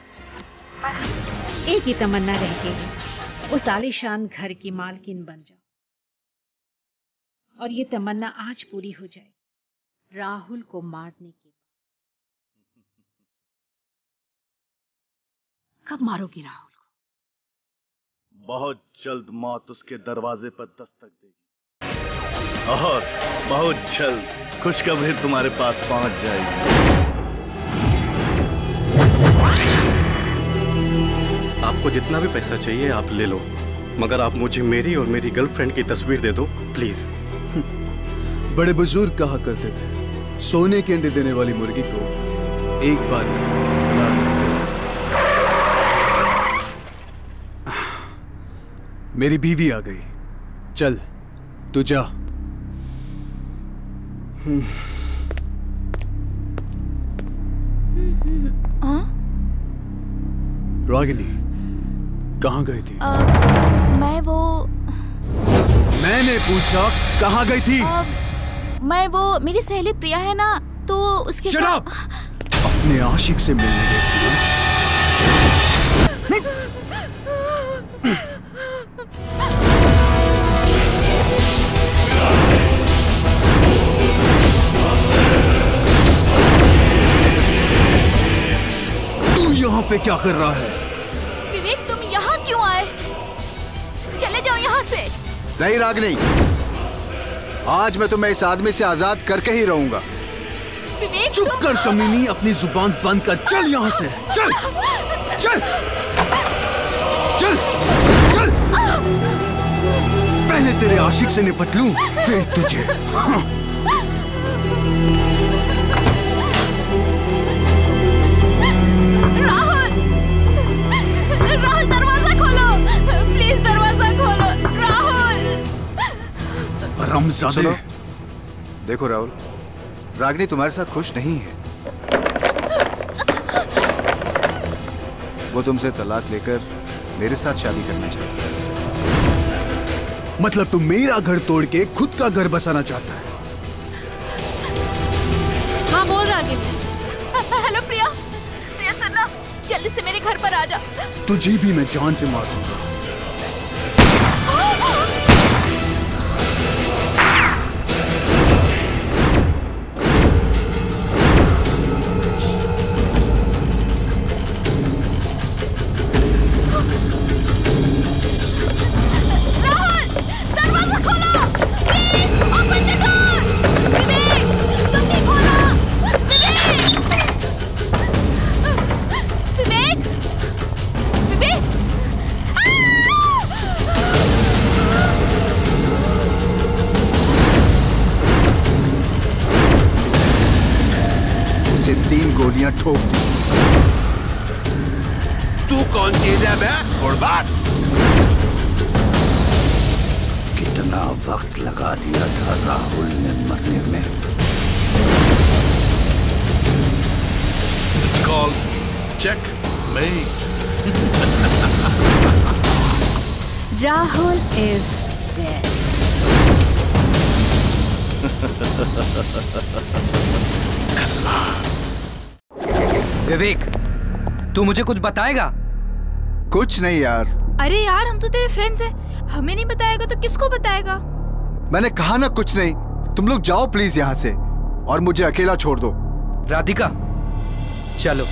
एक ही तमन्ना रह गई, उस आलीशान घर की मालकिन बन जाओ। और ये तमन्ना आज पूरी हो जाए, राहुल को मारने के। कब मारोगी राहुल? बहुत जल्द मौत उसके दरवाजे पर दस्तक देगी और बहुत जल्द खुशखबरी तुम्हारे पास पहुंच जाएगी। आपको जितना भी पैसा चाहिए आप ले लो, मगर आप मुझे मेरी और मेरी गर्लफ्रेंड की तस्वीर दे दो प्लीज। बड़े बुजुर्ग कहा करते थे, सोने के अंडे देने वाली मुर्गी को एक बार मेरी बीवी आ गई। चल तू जा। रागिनी कहाँ गई थी? मैंने पूछा कहाँ गई थी? मैं वो मेरी सहेली प्रिया है ना, तो उसके साथ अपने आशिक से मिलने गई थी ना? तू यहाँ पे क्या कर रहा है? विवेक तुम यहाँ क्यों आए? चले जाओ यहाँ से। नहीं रागिनी, आज मैं तुम्हें इस आदमी से आजाद करके ही रहूंगा। चुप कर कमीनी, अपनी जुबान बंद कर। चल यहाँ से, चल चल चल चल। पहले तेरे आशिक से निपट लूं, फिर तुझे। राहुल, राहुल दरवाजा खोलो, प्लीज दरवाजा खोलो। राहुल। रमजादे। देखो राहुल, रागिनी तुम्हारे साथ खुश नहीं है। वो तुमसे तलाक लेकर मेरे साथ शादी करना चाहती है। मतलब तू मेरा घर तोड़ के खुद का घर बसाना चाहता है? हाँ बोल रागिनी। हेलो प्रिया, प्रिया सुनो, जल्दी से मेरे घर पर आ जा। तुझे भी मैं जान से मार दूंगा। ठोक दी। तू कौन चीज है बे? बर्बाद। कितना वक्त लगा दिया था राहुल ने मरने में। It's called checkmate. Rahul is dead. विवेक, तू मुझे कुछ बताएगा? कुछ नहीं यार। अरे यार, हम तो तेरे फ्रेंड्स हैं, हमें नहीं बताएगा तो किसको बताएगा? मैंने कहा ना कुछ नहीं। तुम लोग जाओ प्लीज यहाँ से और मुझे अकेला छोड़ दो। राधिका चलो।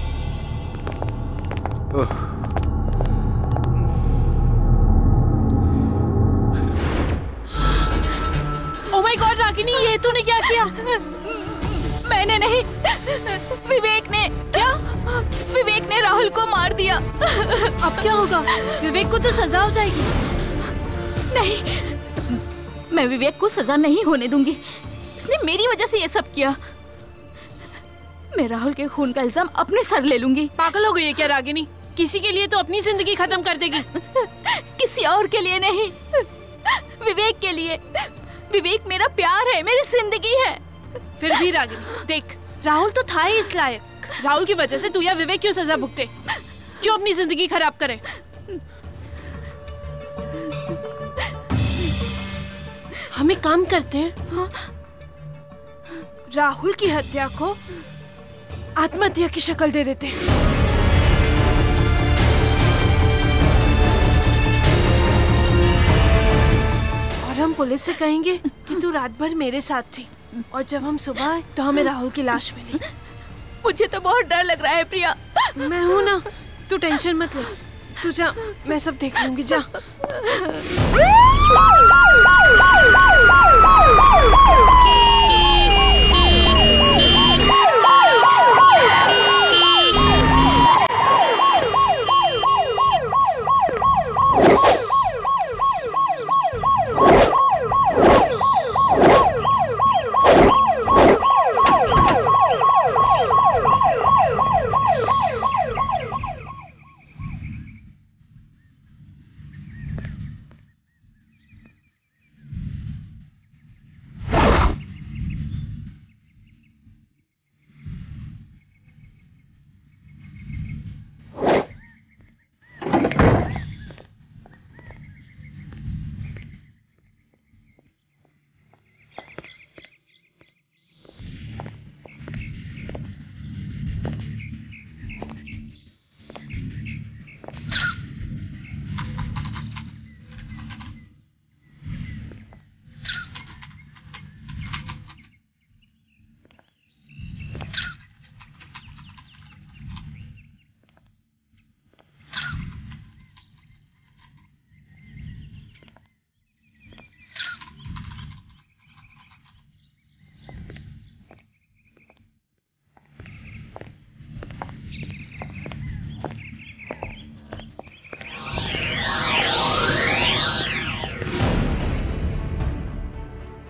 ओह माय गॉड रागिनी, ये तूने क्या किया? मैंने नहीं, विवेक ने। क्या? विवेक ने राहुल को मार दिया। अब क्या होगा? विवेक को तो सजा हो जाएगी। नहीं, मैं विवेक को सजा नहीं होने दूंगी। उसने मेरी वजह से ये सब किया। मैं राहुल के खून का इल्जाम अपने सर ले लूंगी। पागल हो गई है क्या रागिनी? किसी के लिए तो अपनी जिंदगी खत्म कर देगी। किसी और के लिए नहीं, विवेक के लिए। विवेक मेरा प्यार है, मेरी जिंदगी है। फिर भी रागिनी देख, राहुल तो था ही इस लायक। राहुल की वजह से तू या विवेक क्यों सजा भुगते? क्यों अपनी जिंदगी खराब करे? हम एक काम करते हैं, हाँ? राहुल की हत्या को आत्महत्या की शक्ल दे देते हैं। और हम पुलिस से कहेंगे कि तू रात भर मेरे साथ थी और जब हम सुबह आए तो हमें राहुल की लाश मिली। मुझे तो बहुत डर लग रहा है प्रिया। मैं हूं ना, तू टेंशन मत ले। तू जा, मैं सब देख लूंगी। जा।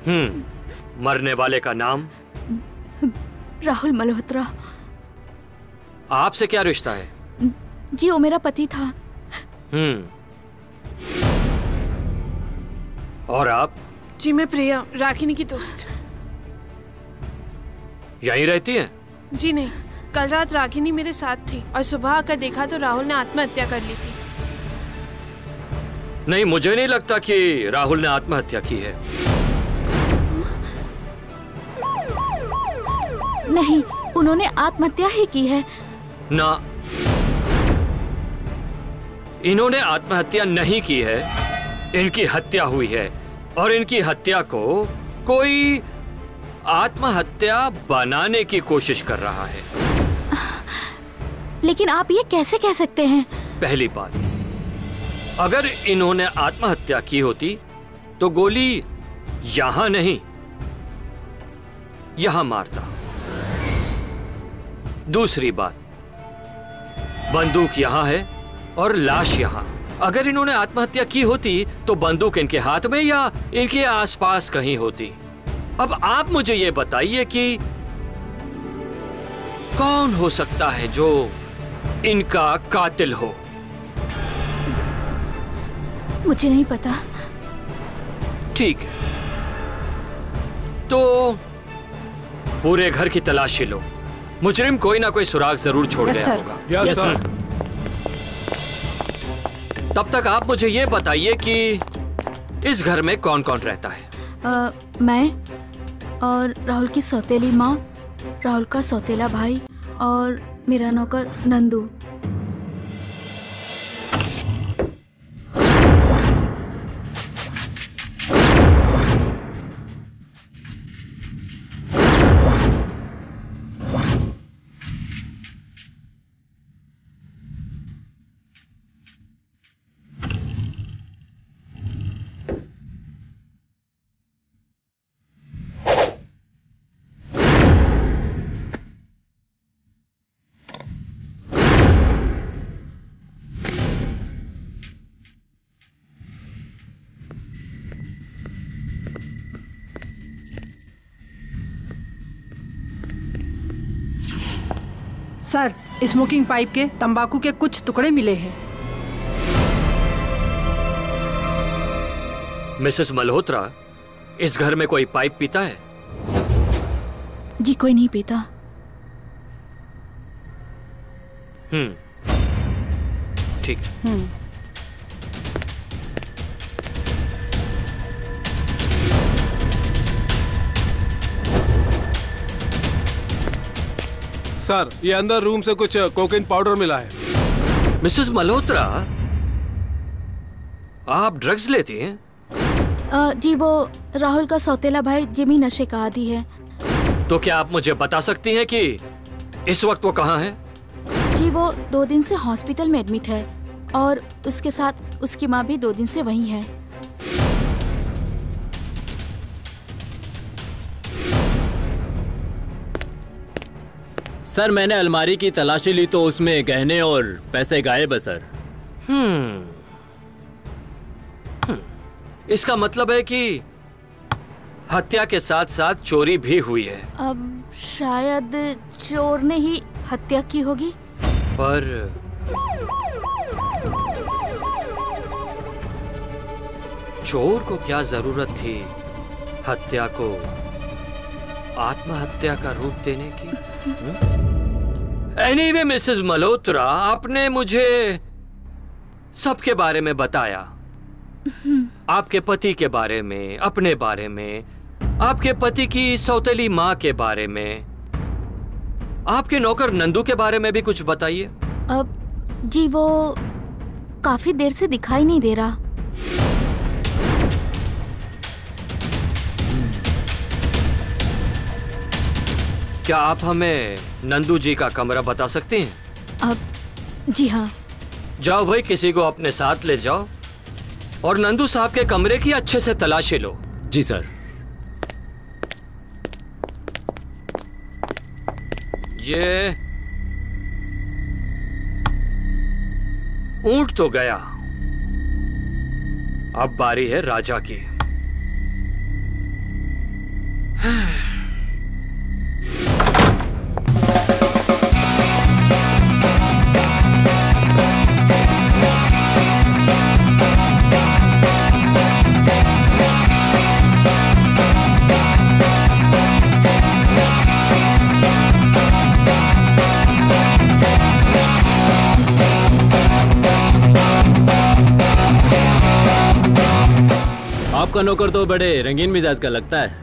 मरने वाले का नाम? राहुल मल्होत्रा। आपसे क्या रिश्ता है? जी वो मेरा पति था। और आप? जी मैं प्रिया, रागिनी की दोस्त। यहीं रहती हैं? जी नहीं, कल रात रागिनी मेरे साथ थी और सुबह आकर देखा तो राहुल ने आत्महत्या कर ली थी। नहीं, मुझे नहीं लगता कि राहुल ने आत्महत्या की है। नहीं, उन्होंने आत्महत्या ही की है। ना, इन्होंने आत्महत्या नहीं की है, इनकी हत्या हुई है और इनकी हत्या को कोई आत्महत्या बनाने की कोशिश कर रहा है। लेकिन आप ये कैसे कह सकते हैं? पहली बात, अगर इन्होंने आत्महत्या की होती तो गोली यहां नहीं, यहां मारता। दूसरी बात, बंदूक यहां है और लाश यहां। अगर इन्होंने आत्महत्या की होती तो बंदूक इनके हाथ में या इनके आसपास कहीं होती। अब आप मुझे ये बताइए कि कौन हो सकता है जो इनका कातिल हो? मुझे नहीं पता। ठीक है, तो पूरे घर की तलाशी लो। मुजरिम कोई ना कोई सुराग जरूर छोड़ गया होगा। Yes sir. तब तक आप मुझे ये बताइए कि इस घर में कौन कौन रहता है? मैं और राहुल की सौतेली माँ, राहुल का सौतेला भाई और मेरा नौकर नंदू। सर, स्मोकिंग पाइप के तंबाकू के कुछ टुकड़े मिले हैं। मिसेस मल्होत्रा, इस घर में कोई पाइप पीता है? जी कोई नहीं पीता। ठीक है। सर, ये अंदर रूम से कुछ कोकेन पाउडर मिला है। मिसेस मल्होत्रा, आप ड्रग्स लेती हैं? जी वो राहुल का सौतेला भाई जिमी नशे का आदी है। तो क्या आप मुझे बता सकती हैं कि इस वक्त वो कहाँ है? जी वो 2 दिन से हॉस्पिटल में एडमिट है और उसके साथ उसकी माँ भी 2 दिन से वहीं है। सर, मैंने अलमारी की तलाशी ली तो उसमें गहने और पैसे गायब है सर। इसका मतलब है कि हत्या के साथ साथ चोरी भी हुई है। अब शायद चोर ने ही हत्या की होगी। पर चोर को क्या जरूरत थी हत्या को आत्महत्या का रूप देने की? एनीवे मिसेस मल्होत्रा, आपने मुझे सबके बारे में बताया, आपके पति के बारे में, अपने बारे में, आपके पति की सौतेली माँ के बारे में, आपके नौकर नंदू के बारे में भी कुछ बताइए। अब जी वो काफी देर से दिखाई नहीं दे रहा। क्या आप हमें नंदू जी का कमरा बता सकते हैं? अब जी हाँ। जाओ भाई, किसी को अपने साथ ले जाओ और नंदू साहब के कमरे की अच्छे से तलाशी लो। जी सर। ये ऊंट तो गया, अब बारी है राजा की। आपका नौकर तो बड़े रंगीन मिजाज का लगता है।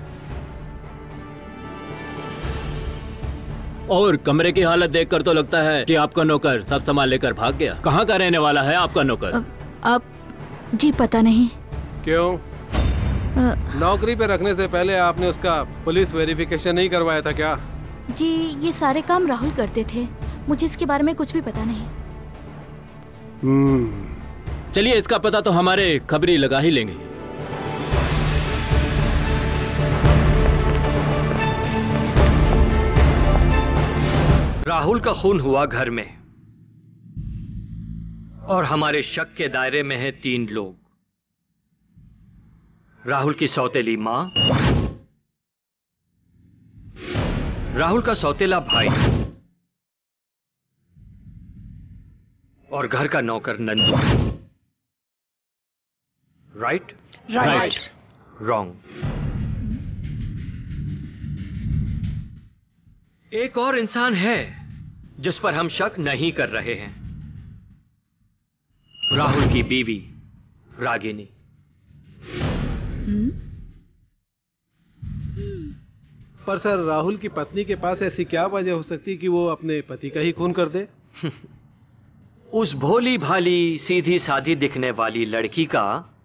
और कमरे की हालत देखकर तो लगता है कि आपका नौकर सब सामान लेकर भाग गया। कहाँ का रहने वाला है आपका नौकर? अब जी पता नहीं। क्यों? नौकरी पे रखने से पहले आपने उसका पुलिस वेरिफिकेशन नहीं करवाया था क्या? जी ये सारे काम राहुल करते थे, मुझे इसके बारे में कुछ भी पता नहीं। चलिए इसका पता तो हमारे खबरी लगा ही लेंगे। राहुल का खून हुआ घर में और हमारे शक के दायरे में हैं 3 लोग। राहुल की सौतेली मां, राहुल का सौतेला भाई और घर का नौकर नंदू। राइट? राइट। रॉन्ग। एक और इंसान है जिस पर हम शक नहीं कर रहे हैं, राहुल की बीवी रागिनी। पर सर राहुल की पत्नी के पास ऐसी क्या वजह हो सकती कि वो अपने पति का ही खून कर दे? उस भोली भाली सीधी सादी दिखने वाली लड़की का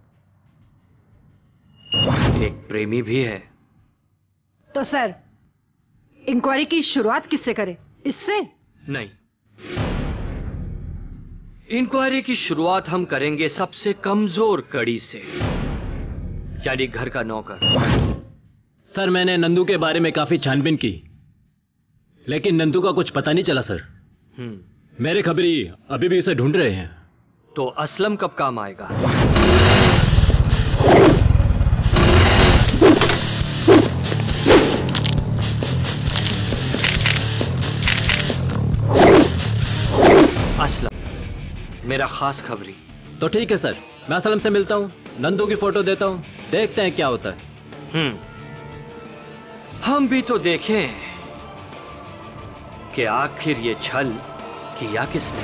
एक प्रेमी भी है। तो सर इंक्वायरी की शुरुआत किससे करें? इससे? नहीं, इंक्वायरी की शुरुआत हम करेंगे सबसे कमजोर कड़ी से, यानी घर का नौकर। सर मैंने नंदू के बारे में काफी छानबीन की, लेकिन नंदू का कुछ पता नहीं चला सर। मेरे खबरी अभी भी उसे ढूंढ रहे हैं। तो असलम कब काम आएगा? असलम मेरा खास खबरी। तो ठीक है सर, मैं असलम से मिलता हूँ, नंदू की फोटो देता हूँ, देखते हैं क्या होता है। हम भी तो देखें कि आखिर ये छल किया किसने।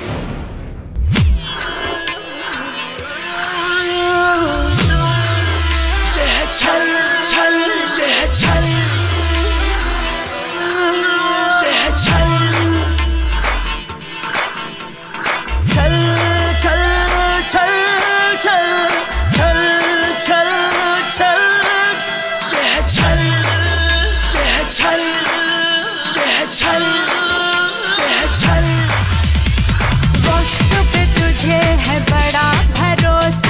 यह छल छल यह छल यह छल छल छल छल छल छल छल छल यह छल यह छल यह छल यह छल। वक्त पे तुझे है बड़ा भरोसा,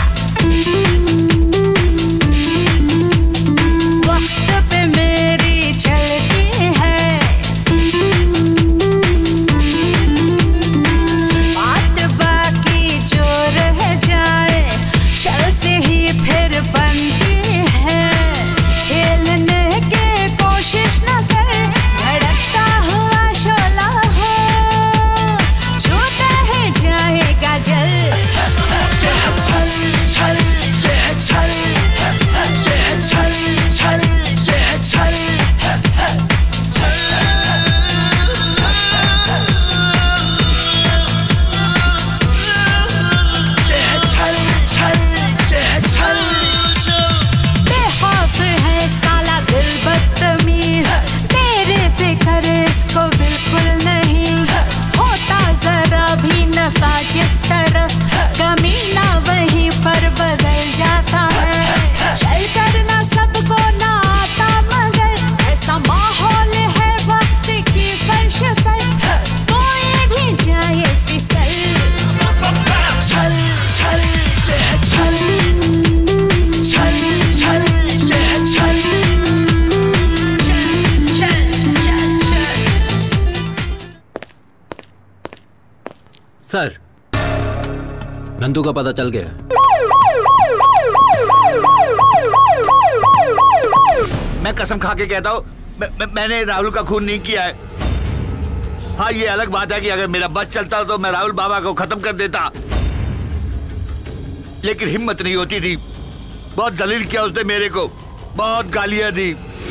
वक्त पे मेरी चलती है, बात बाकी जो रह जाए छल से ही फिर बनती है। खेलने की कोशिश न कर, धड़कता हुआ शोला हो, छूते ही जाएगा जल। यह छल छल यह छल यह छल छल यह छल छल। यह छल छल यह छल। बेखौफ है साला दिल बदतमीज, तेरे फिक्र इसको बिल्कुल नहीं होता जरा भी नफा, जिस तरफ कमीना वहीं पर बदल जाता है। चल करना सबको ना आता, मगर ऐसा माहौल है वक्त की फर्श पर, कोई भी जाए फिसल। छल छल यह छल छल छल यह छल सर नंदू का पता चल गया। मैं कसम खा के कहता हूँ मैंने राहुल का खून नहीं किया है। हाँ, ये अलग बात है कि अगर मेरा बस चलता तो मैं राहुल बाबा को खत्म कर देता, लेकिन हिम्मत नहीं होती थी। बहुत जलील किया उसने मेरे को, बहुत गालियां दी।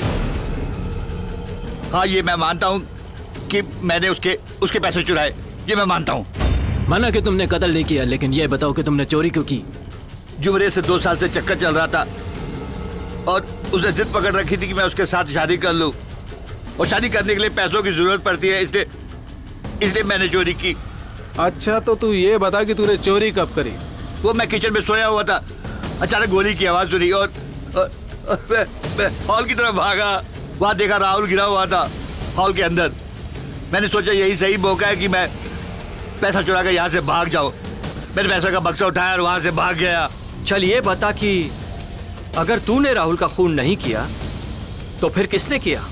हाँ, ये मैं मानता हूँ कि मैंने उसके पैसे चुराए, ये मैं मानता हूँ। माना कि तुमने कत्ल नहीं किया, लेकिन ये बताओ कि तुमने चोरी क्यों की? जुमरे से 2 साल से चक्कर चल रहा था और उसने जिद पकड़ रखी थी कि मैं उसके साथ शादी कर लूं, और शादी करने के लिए पैसों की जरूरत पड़ती है, इसलिए मैंने चोरी की। अच्छा, तो तू ये बता कि तूने चोरी कब करी? वो मैं किचन में सोया हुआ था, अचानक गोली की आवाज सुनी और मैं हॉल की तरफ भागा। वहां देखा राहुल गिरा हुआ था हॉल के अंदर। मैंने सोचा यही सही मौका है कि मैं पैसा चुरा कर यहाँ से भाग जाऊं। मैंने पैसा का बक्सा उठाया और वहां से भाग गया। चल ये बता कि अगर तूने राहुल का खून नहीं किया तो फिर किसने किया?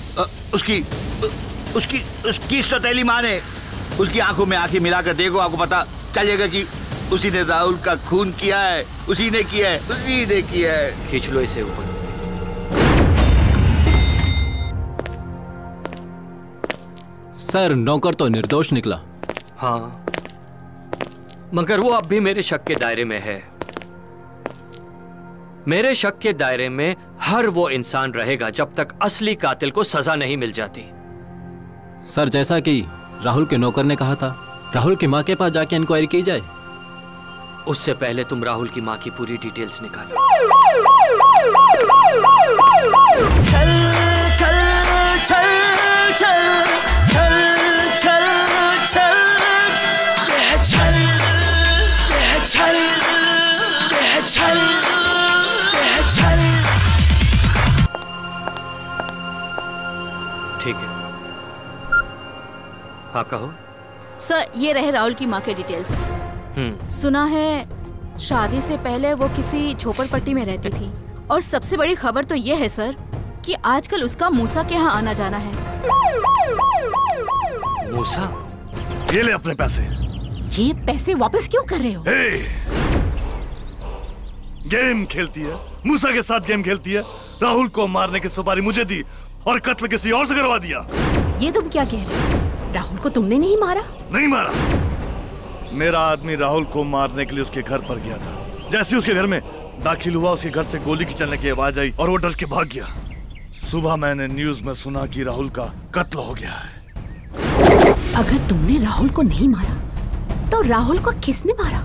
उसकी सौतेली माँ ने। उसकी आंखों में आंखें मिलाकर देखो, आपको पता चलेगा कि उसी ने राहुल का खून किया है, उसी ने किया है। खींच लो इसे ऊपर। सर, नौकर तो निर्दोष निकला। हाँ, मगर वो अब भी मेरे शक के दायरे में है। मेरे शक के दायरे में हर वो इंसान रहेगा जब तक असली कातिल को सजा नहीं मिल जाती। सर, जैसा कि राहुल के नौकर ने कहा था, राहुल की माँ के पास जाके इंक्वायरी की जाए। उससे पहले तुम राहुल की माँ की पूरी डिटेल्स निकालो। चल चल चल चल चल चल चल ये चल ये चल ये चल ये चल। ठीक है, हाँ कहो। सर, ये रहे राहुल की माँ के डिटेल्स। सुना है शादी से पहले वो किसी झोपड़पट्टी में रहती थी, और सबसे बड़ी खबर तो ये है सर कि आजकल उसका मूसा के यहाँ आना जाना है। मूसा? ये ले अपने पैसे। ये पैसे वापस क्यों कर रहे हो? गेम खेलती है, मूसा के साथ गेम खेलती है। राहुल को मारने की सुपारी मुझे दी और कत्ल किसी और से करवा दिया। ये तुम क्या कह रहे हो? राहुल को तुमने नहीं मारा? नहीं मारा। मेरा आदमी राहुल को मारने के लिए उसके घर पर गया था। जैसे उसके घर में दाखिल हुआ, उसके घर से गोली की चलने की आवाज आई और वो डर के भाग गया। सुबह मैंने न्यूज में सुना कि राहुल का कत्ल हो गया है। अगर तुमने राहुल को नहीं मारा तो राहुल को किसने मारा?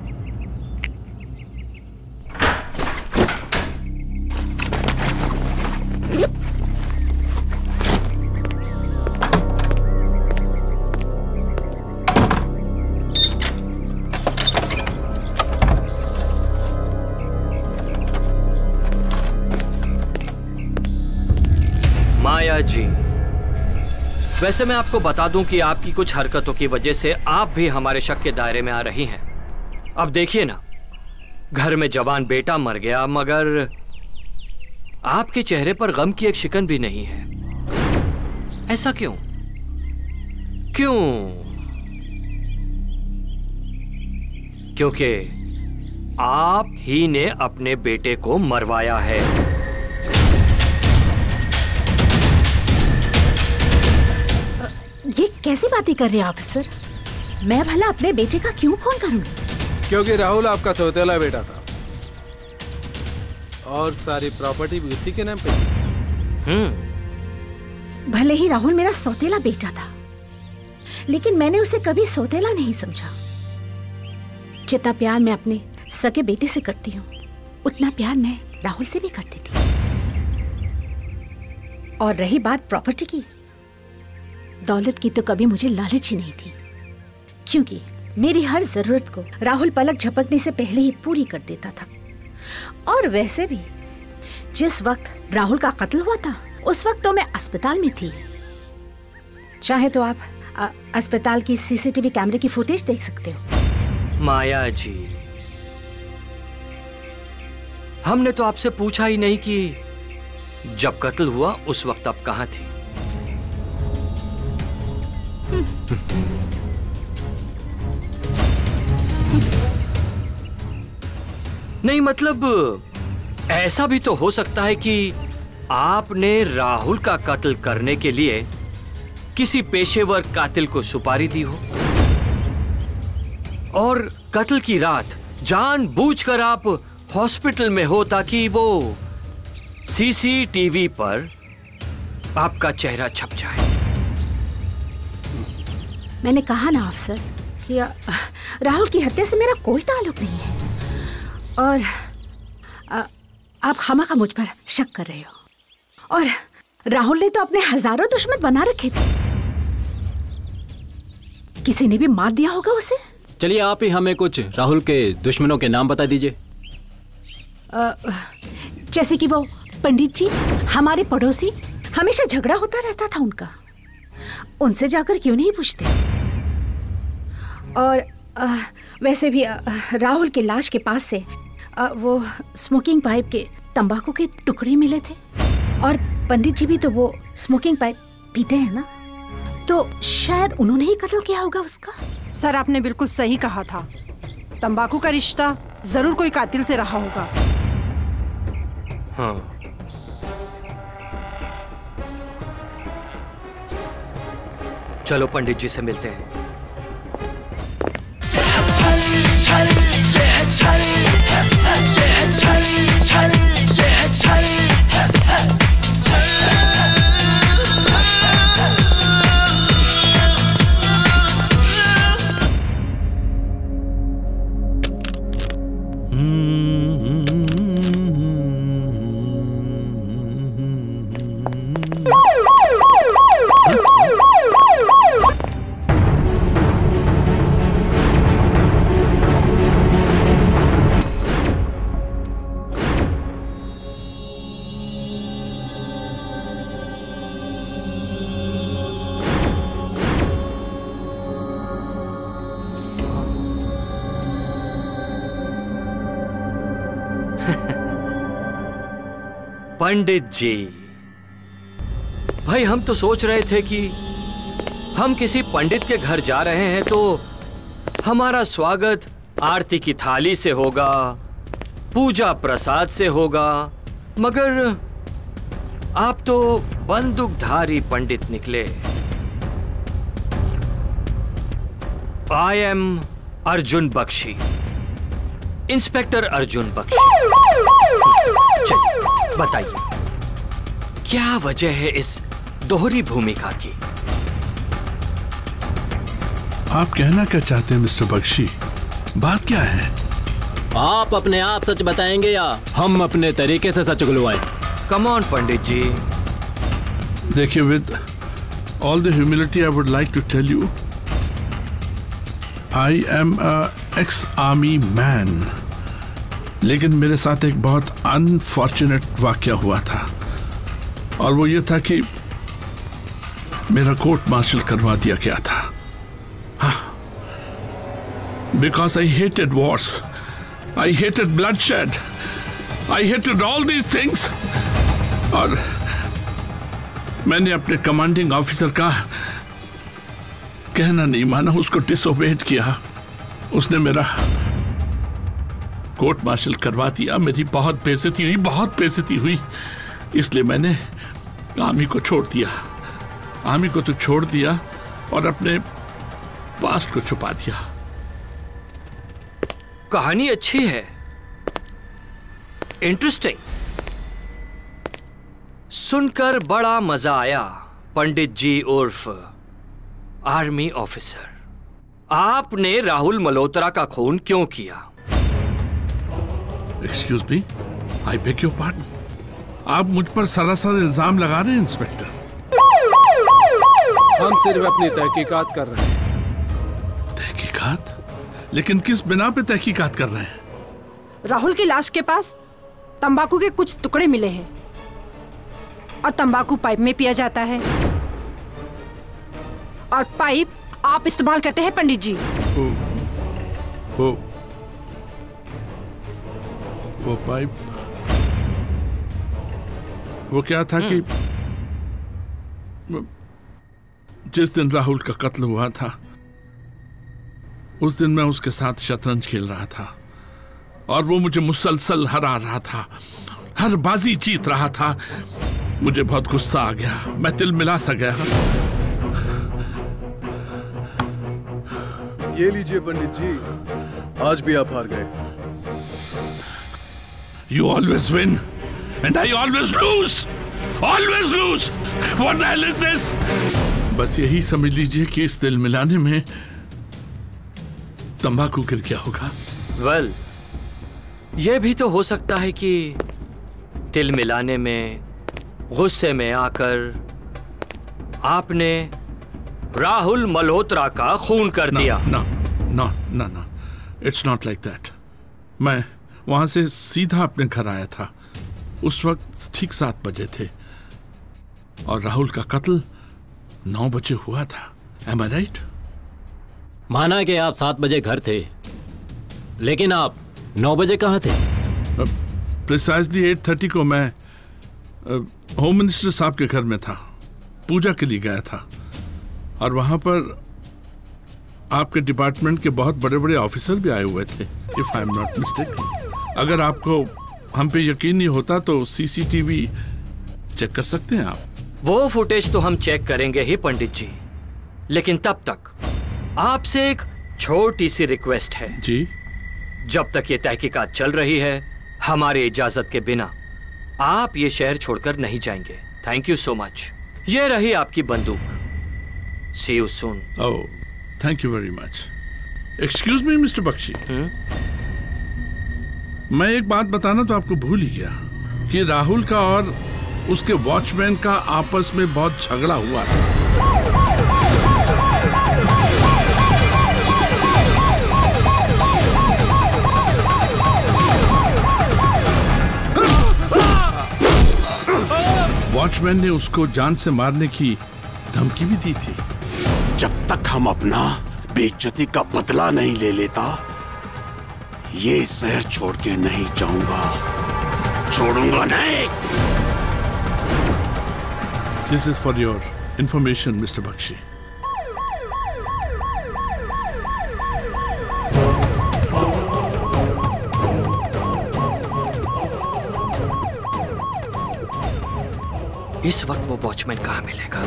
माया जी, वैसे मैं आपको बता दूं कि आपकी कुछ हरकतों की वजह से आप भी हमारे शक के दायरे में आ रही हैं। अब देखिए ना, घर में जवान बेटा मर गया, मगर आपके चेहरे पर गम की एक शिकन भी नहीं है। ऐसा क्यों? क्योंकि आप ही ने अपने बेटे को मरवाया है। ये कैसी बातें कर रहे हैं ऑफिसर? मैं भला अपने बेटे का क्यों फोन करूंगी? क्योंकि राहुल आपका सौतेला बेटा था और सारी प्रॉपर्टी भी उसी के नाम पे थी। भले ही राहुल मेरा सौतेला बेटा था, लेकिन मैंने उसे कभी सौतेला नहीं समझा। जितना प्यार मैं अपने सगे बेटे से करती हूँ, उतना प्यार मैं राहुल से भी करती थी। और रही बात प्रॉपर्टी की, दौलत की तो कभी मुझे लालच ही नहीं थी, क्योंकि मेरी हर जरूरत को राहुल पलक झपकने से पहले ही पूरी कर देता था। और वैसे भी जिस वक्त राहुल का कत्ल हुआ था, उस वक्त तो मैं अस्पताल में थी। चाहे तो आप अस्पताल की सीसीटीवी कैमरे की फुटेज देख सकते हो। माया जी, हमने तो आपसे पूछा ही नहीं कि जब कत्ल हुआ उस वक्त आप कहाँ थी। नहीं, मतलब ऐसा भी तो हो सकता है कि आपने राहुल का कत्ल करने के लिए किसी पेशेवर कातिल को सुपारी दी हो और कत्ल की रात जानबूझकर आप हॉस्पिटल में हो ताकि वो सीसीटीवी पर आपका चेहरा छप जाए। मैंने कहा ना अफसर कि राहुल की हत्या से मेरा कोई ताल्लुक नहीं है और आप खामखा मुझ पर शक कर रहे हो। और राहुल ने तो अपने हजारों दुश्मन बना रखे थे, किसी ने भी मार दिया होगा उसे। चलिए आप ही हमें कुछ राहुल के दुश्मनों के नाम बता दीजिए। जैसे कि वो पंडित जी, हमारे पड़ोसी, हमेशा झगड़ा होता रहता था उनका, उनसे जाकर क्यों नहीं पूछते। और वैसे भी राहुल के लाश के पास से वो स्मोकिंग पाइप के तंबाकू के टुकड़े मिले थे और पंडित जी भी तो वो स्मोकिंग पाइप पीते हैं ना, तो शायद उन्होंने ही कत्ल किया होगा उसका। सर आपने बिल्कुल सही कहा था, तंबाकू का रिश्ता जरूर कोई कातिल से रहा होगा। हाँ। चलो पंडित जी से मिलते हैं। छल यह छल, यह छल छल यह छल पंडित जी, भाई हम तो सोच रहे थे कि हम किसी पंडित के घर जा रहे हैं तो हमारा स्वागत आरती की थाली से होगा, पूजा प्रसाद से होगा, मगर आप तो बंदूकधारी पंडित निकले। I am Arjun Bakshi, inspector Arjun Bakshi. चलिए बताइए, क्या वजह है इस दोहरी भूमिका की? आप कहना क्या चाहते हैं मिस्टर बख्शी? बात क्या है? आप अपने आप सच बताएंगे या हम अपने तरीके से सच गुलवाएं? Come on Pandit ji. देखिए, with all the humility I would like to tell you, I am ex army man, लेकिन मेरे साथ एक बहुत अनफॉर्चुनेट वाकया हुआ था और वो ये था कि मेरा कोर्ट मार्शल करवा दिया गया था। Because I hated wars, I hated bloodshed, I hated all these things. और मैंने अपने कमांडिंग ऑफिसर का कहना नहीं माना, उसको डिसोबेड किया। उसने मेरा कोर्ट मार्शल करवा दिया। मेरी बहुत बेइज्जती हुई, बहुत बेइज्जती हुई, इसलिए मैंने आर्मी को छोड़ दिया। आर्मी को तो छोड़ दिया और अपने पास्ट को छुपा दिया। कहानी अच्छी है, इंटरेस्टिंग, सुनकर बड़ा मजा आया। पंडित जी उर्फ आर्मी ऑफिसर, आपने राहुल मल्होत्रा का खून क्यों किया? Excuse me, I beg your pardon. आप मुझ पर सरासर इल्जाम लगा रहे हैं इंस्पेक्टर। हम सिर्फ अपनी तहकीकात कर रहे हैं। तहकीकात? लेकिन किस बिना पे तहकीकात कर रहे हैं? राहुल की लाश के पास तंबाकू के कुछ टुकड़े मिले हैं और तंबाकू पाइप में पिया जाता है और पाइप आप इस्तेमाल करते हैं पंडित जी। वो पाइप, वो क्या था कि जिस दिन राहुल का कत्ल हुआ था उस दिन मैं उसके साथ शतरंज खेल रहा था और वो मुझे मुसलसल हरा रहा था, हर बाजी जीत रहा था मुझे बहुत गुस्सा आ गया, मैं तिल मिला सा गया। ये लीजिए पंडित जी, आज भी आप हार गए। You always win and I always lose. Always lose. What the hell is this? बस यही समझ लीजिए कि इस तिल मिलाने में तंबाकू गिर गया होगा। वेल, यह भी तो हो सकता है कि तिल मिलाने में गुस्से में आकर आपने राहुल मल्होत्रा का खून कर दिया। ना, इट्स नॉट लाइक दैट। मैं वहां से सीधा अपने घर आया था। उस वक्त ठीक 7 बजे थे और राहुल का कत्ल 9 बजे हुआ था। Am I right? माना कि आप 7 बजे घर थे, लेकिन आप 9 बजे कहाँ थे? प्रिसाइजली 8:30 को मैं होम मिनिस्टर साहब के घर में था, पूजा के लिए गया था और वहां पर आपके डिपार्टमेंट के बहुत बड़े बड़े ऑफिसर भी आए हुए थे, if I am not mistaken. अगर आपको हम पे यकीन नहीं होता तो सीसीटीवी चेक कर सकते हैं आप। वो फुटेज तो हम चेक करेंगे ही पंडित जी, लेकिन तब तक आपसे एक छोटी सी रिक्वेस्ट है। जी? जब तक ये तहकीकात चल रही है, हमारी इजाजत के बिना आप ये शहर छोड़कर नहीं जाएंगे। Thank you so much. ये रही आपकी बंदूक। See you soon. Oh, thank you very much. Excuse me mister Bakshi, मैं एक बात बताना तो आपको भूल ही गया कि राहुल का और उसके वॉचमैन का आपस में बहुत झगड़ा हुआ था। वॉचमैन ने उसको जान से मारने की धमकी भी दी थी। जब तक हम अपना बेइज्जती का बदला नहीं ले लेता, ये शहर छोड़ के नहीं जाऊंगा। छोड़ूंगा नहीं। This is for your information, Mr. Bakshi. इस वक्त वो वॉचमैन कहाँ मिलेगा?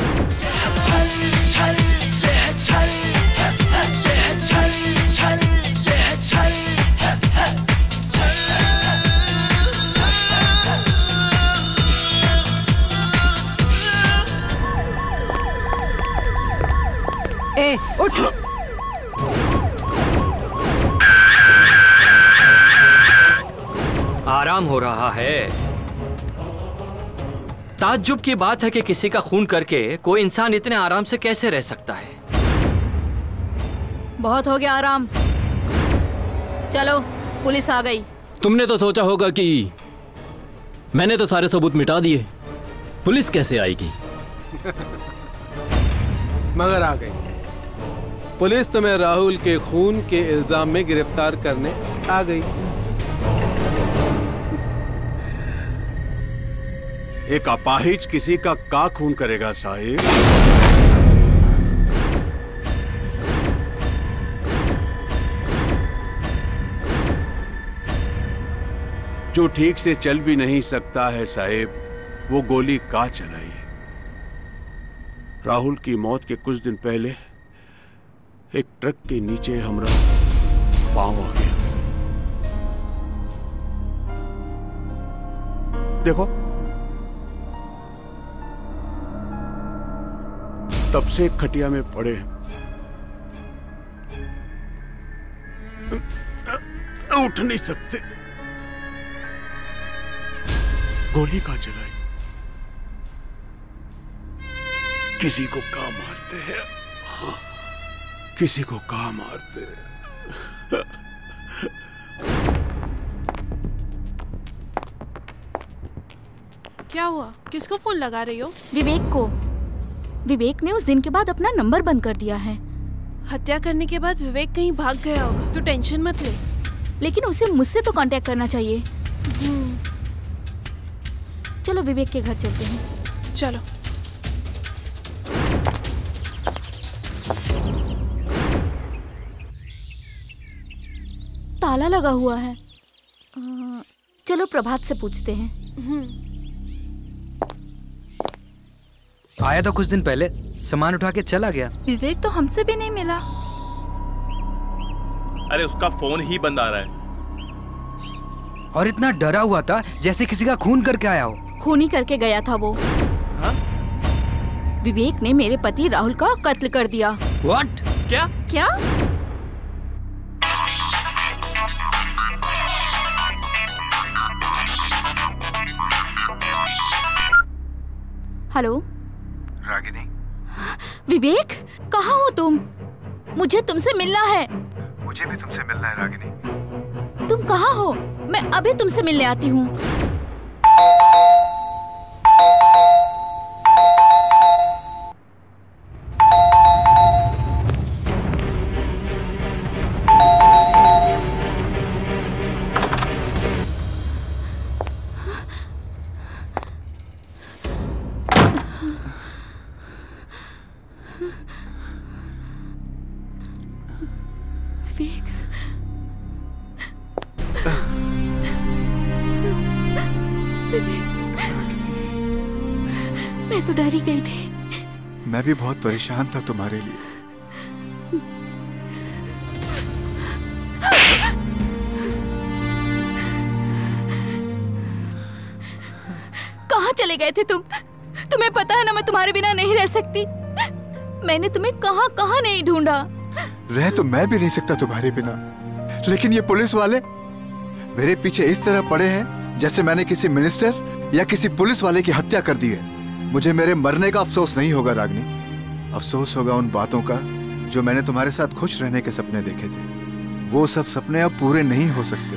ए, उठ। आराम हो रहा है। ताज्जुब की बात है कि किसी का खून करके कोई इंसान इतने आराम से कैसे रह सकता है। बहुत हो गया आराम, चलो पुलिस आ गई। तुमने तो सोचा होगा कि मैंने तो सारे सबूत मिटा दिए, पुलिस कैसे आएगी? मगर आ गई। पुलिस तुम्हें राहुल के खून के इल्जाम में गिरफ्तार करने आ गई। एक अपाहिज किसी का खून करेगा साहिब? जो ठीक से चल भी नहीं सकता है साहिब, वो गोली का चलाई? राहुल की मौत के कुछ दिन पहले एक ट्रक के नीचे हमरा पांव आ गया। देखो, तब से खटिया में पड़े उठ नहीं सकते। गोली का चलाई? किसी को का मारते हैं? हाँ, किसी को का मारते हैं? क्या हुआ? किसको फोन लगा रही हो? विवेक को। विवेक ने उस दिन के बाद अपना नंबर बंद कर दिया है। हत्या करने के बाद विवेक कहीं भाग गया होगा, तो टेंशन मत ले। लेकिन उसे मुझसे तो कांटेक्ट करना चाहिए। चलो विवेक के घर चलते हैं। चलो। ताला लगा हुआ है। चलो प्रभात से पूछते हैं। आया था कुछ दिन पहले, सामान उठा के चला गया। विवेक तो हमसे भी नहीं मिला। अरे उसका फोन ही बंद आ रहा है। और इतना डरा हुआ था जैसे किसी का खून करके आया हो। खून ही करके गया था वो। विवेक ने मेरे पति राहुल का कत्ल कर दिया। What? क्या? क्या? हेलो रागिनी। विवेक, कहाँ हो तुम? मुझे तुमसे मिलना है। मुझे भी तुमसे मिलना है रागिनी। तुम कहाँ हो? मैं अभी तुमसे मिलने आती हूँ। मैं तो डर ही गई थी। मैं भी बहुत परेशान था तुम्हारे लिए। कहाँ चले गए थे तुम? तुम्हें पता है ना मैं तुम्हारे बिना नहीं रह सकती। मैंने तुम्हें कहाँ कहाँ नहीं ढूंढा। रह तो मैं भी नहीं सकता तुम्हारे बिना, लेकिन ये पुलिस वाले मेरे पीछे इस तरह पड़े हैं जैसे मैंने किसी मिनिस्टर या किसी पुलिस वाले की हत्या कर दी है। मुझे मेरे मरने का अफसोस नहीं होगा रागिनी, अफसोस होगा उन बातों का जो मैंने तुम्हारे साथ खुश रहने के सपने देखे थे। वो सब सपने अब पूरे नहीं हो सकते।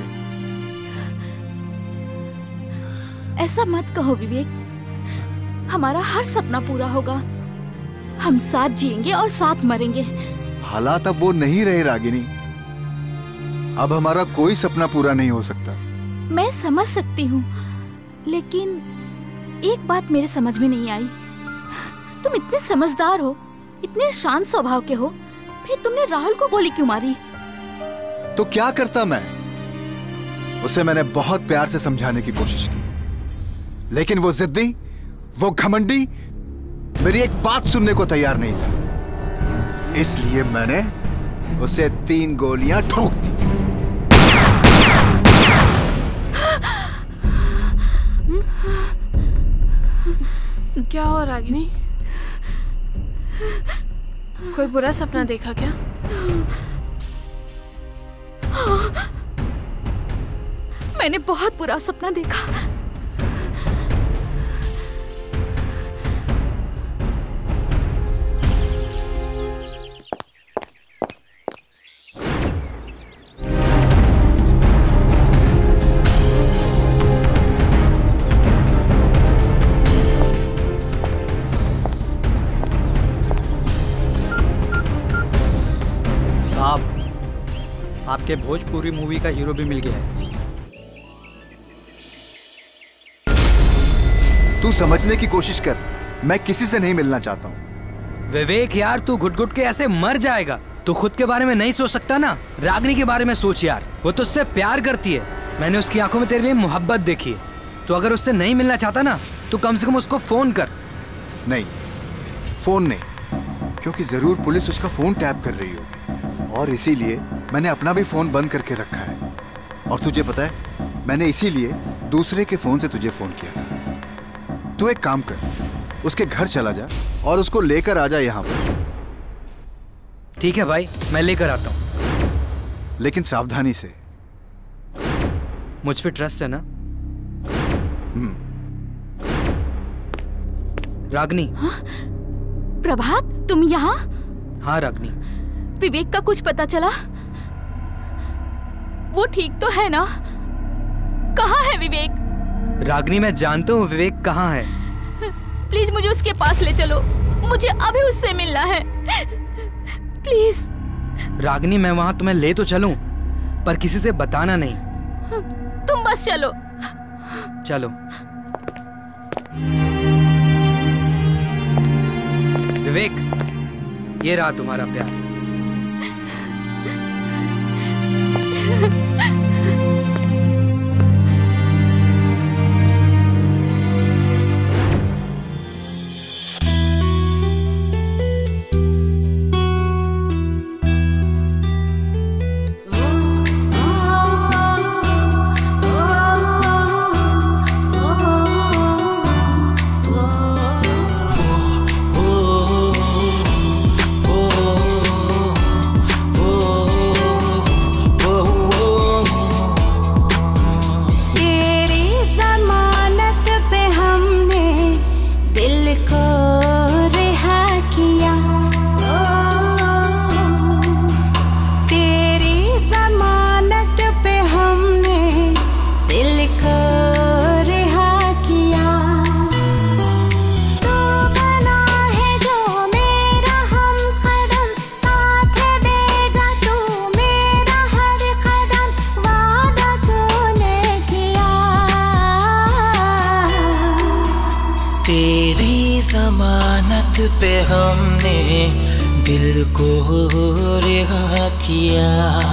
ऐसा मत कहो विवेक, हमारा हर सपना पूरा होगा। हम साथ जिएंगे और साथ मरेंगे। हालात अब वो नहीं रहे रागिनी, अब हमारा कोई सपना पूरा नहीं हो सकता। मैं समझ सकती हूँ, लेकिन एक बात मेरे समझ में नहीं आई। तुम इतने समझदार हो, इतने शांत स्वभाव के हो, फिर तुमने राहुल को गोली क्यों मारी? तो क्या करता मैं? उसे मैंने बहुत प्यार से समझाने की कोशिश की, लेकिन वो जिद्दी, वो घमंडी मेरी एक बात सुनने को तैयार नहीं था। इसलिए मैंने उसे 3 गोलियां ठोक दी। क्या हुआ रागिनी? कोई बुरा सपना देखा क्या? हाँ, मैंने बहुत बुरा सपना देखा। आपके भोजपुरी मूवी का हीरो भी मिल गया है। तू समझने की कोशिश कर, मैं किसी से नहीं मिलना चाहता हूँ। विवेक यार, तू घुट घुट के ऐसे मर जाएगा। तू खुद के बारे में नहीं सोच सकता ना? रागिनी के बारे में सोच यार, वो तो उससे प्यार करती है। मैंने उसकी आंखों में तेरे लिए मोहब्बत देखी है। तो अगर उससे नहीं मिलना चाहता ना, तो कम से कम उसको फोन कर। नहीं, फोन नहीं, क्योंकि जरूर पुलिस उसका फोन टैप कर रही होगी, और इसीलिए मैंने अपना भी फोन बंद करके रखा है। और तुझे पता है, मैंने इसीलिए दूसरे के फोन से तुझे फोन किया था। तू एक काम कर, उसके घर चला जा और उसको लेकर आ जा यहाँ पर। ठीक है भाई, मैं लेकर आता हूँ, लेकिन सावधानी से। मुझ पे ट्रस्ट है ना? रागिनी। हाँ? प्रभात, तुम यहाँ? हाँ रागिनी। विवेक का कुछ पता चला? वो ठीक तो है ना? कहाँ है विवेक? रागिनी, मैं जानता हूँ विवेक कहाँ है। प्लीज मुझे उसके पास ले चलो, मुझे अभी उससे मिलना है, प्लीज। रागिनी, मैं वहाँ तुम्हें ले तो चलूं, पर किसी से बताना नहीं। तुम बस चलो। चलो। विवेक, ये रहा तुम्हारा प्यार। तेरी जमानत पे हमने दिल को रिहा किया।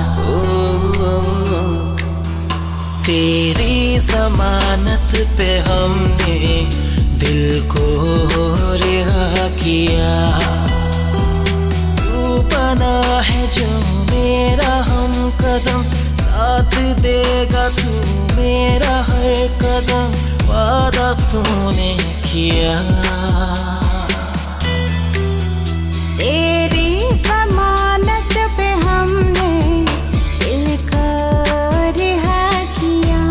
तेरी जमानत पे हमने दिल को रिहा किया। तू बना है जो मेरा हम कदम, साथ देगा तू मेरा हर कदम, वादा तूने किया। तेरी जमानत पे हमने दिल को रिहा किया।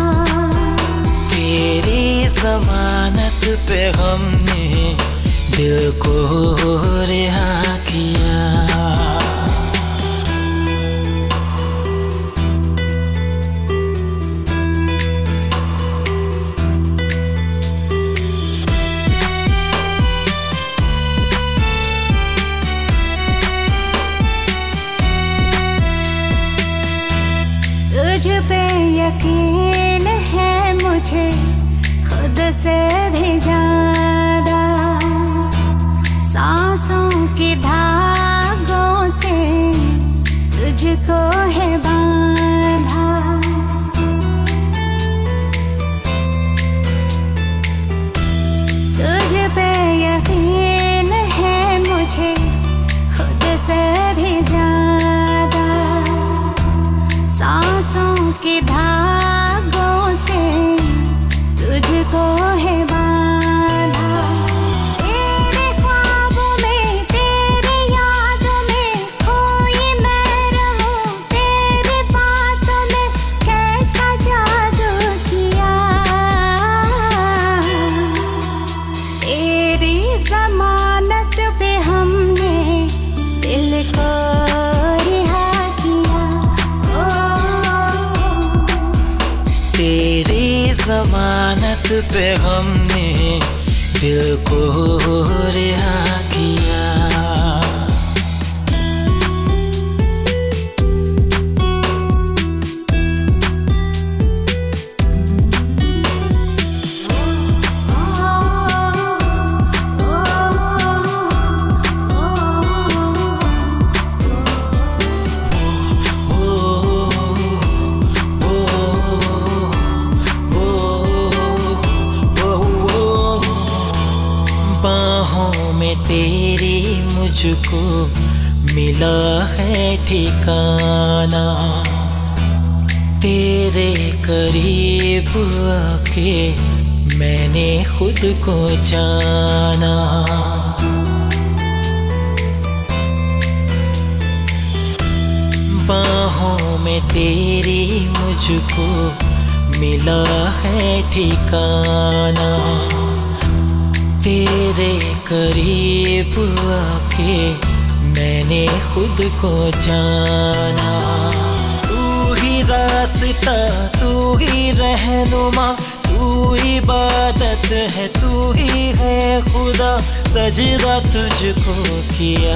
तेरी जमानत पे हमने दिल को रिहा किया। तुझ पे यकीन है मुझे खुद से भी ज्यादा, सांसों के धागों से तुझको है बांधा। तुझ पे यकीन है मुझे खुद से भी ज्यादा, सांसों के धागों से तुझको है बांधा। तेरे ख्वाबों में तेरी यादों में खोई मैं रहूं, तेरे बातों में कैसा जादू किया। तेरी जमानत पे हमने दिल को रिहा किया। तेरी जमानत पे हमने दिल को रिहा किया। बाहों में तेरी मुझको मिला है ठिकाना, तेरे करीब आके मैंने खुद को जाना। बाहों में तेरी मुझको मिला है ठिकाना, तेरे करीब आके मैंने खुद को जाना। तू ही रास्ता, तू ही रहनुमा, तू इबादत है, तू ही है खुदा, सजदा तुझको किया।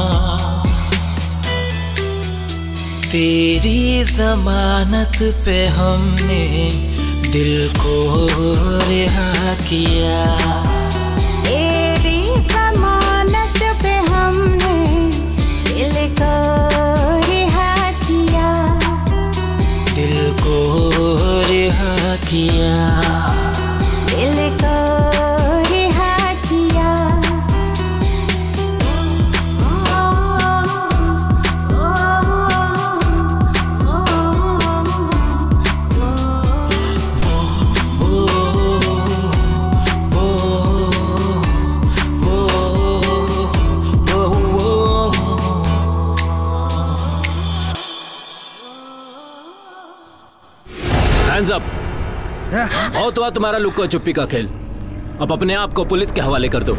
तेरी जमानत पे हमने दिल को रिहा किया। तेरी जमानत पे हमने दिल को रिहा किया। दिल को रिहा किया। दिल को रिहा किया। Hands up! बहुत हुआ तुम्हारा लुक्का चुप्पी का खेल। अब अपने आप को पुलिस के हवाले कर दो।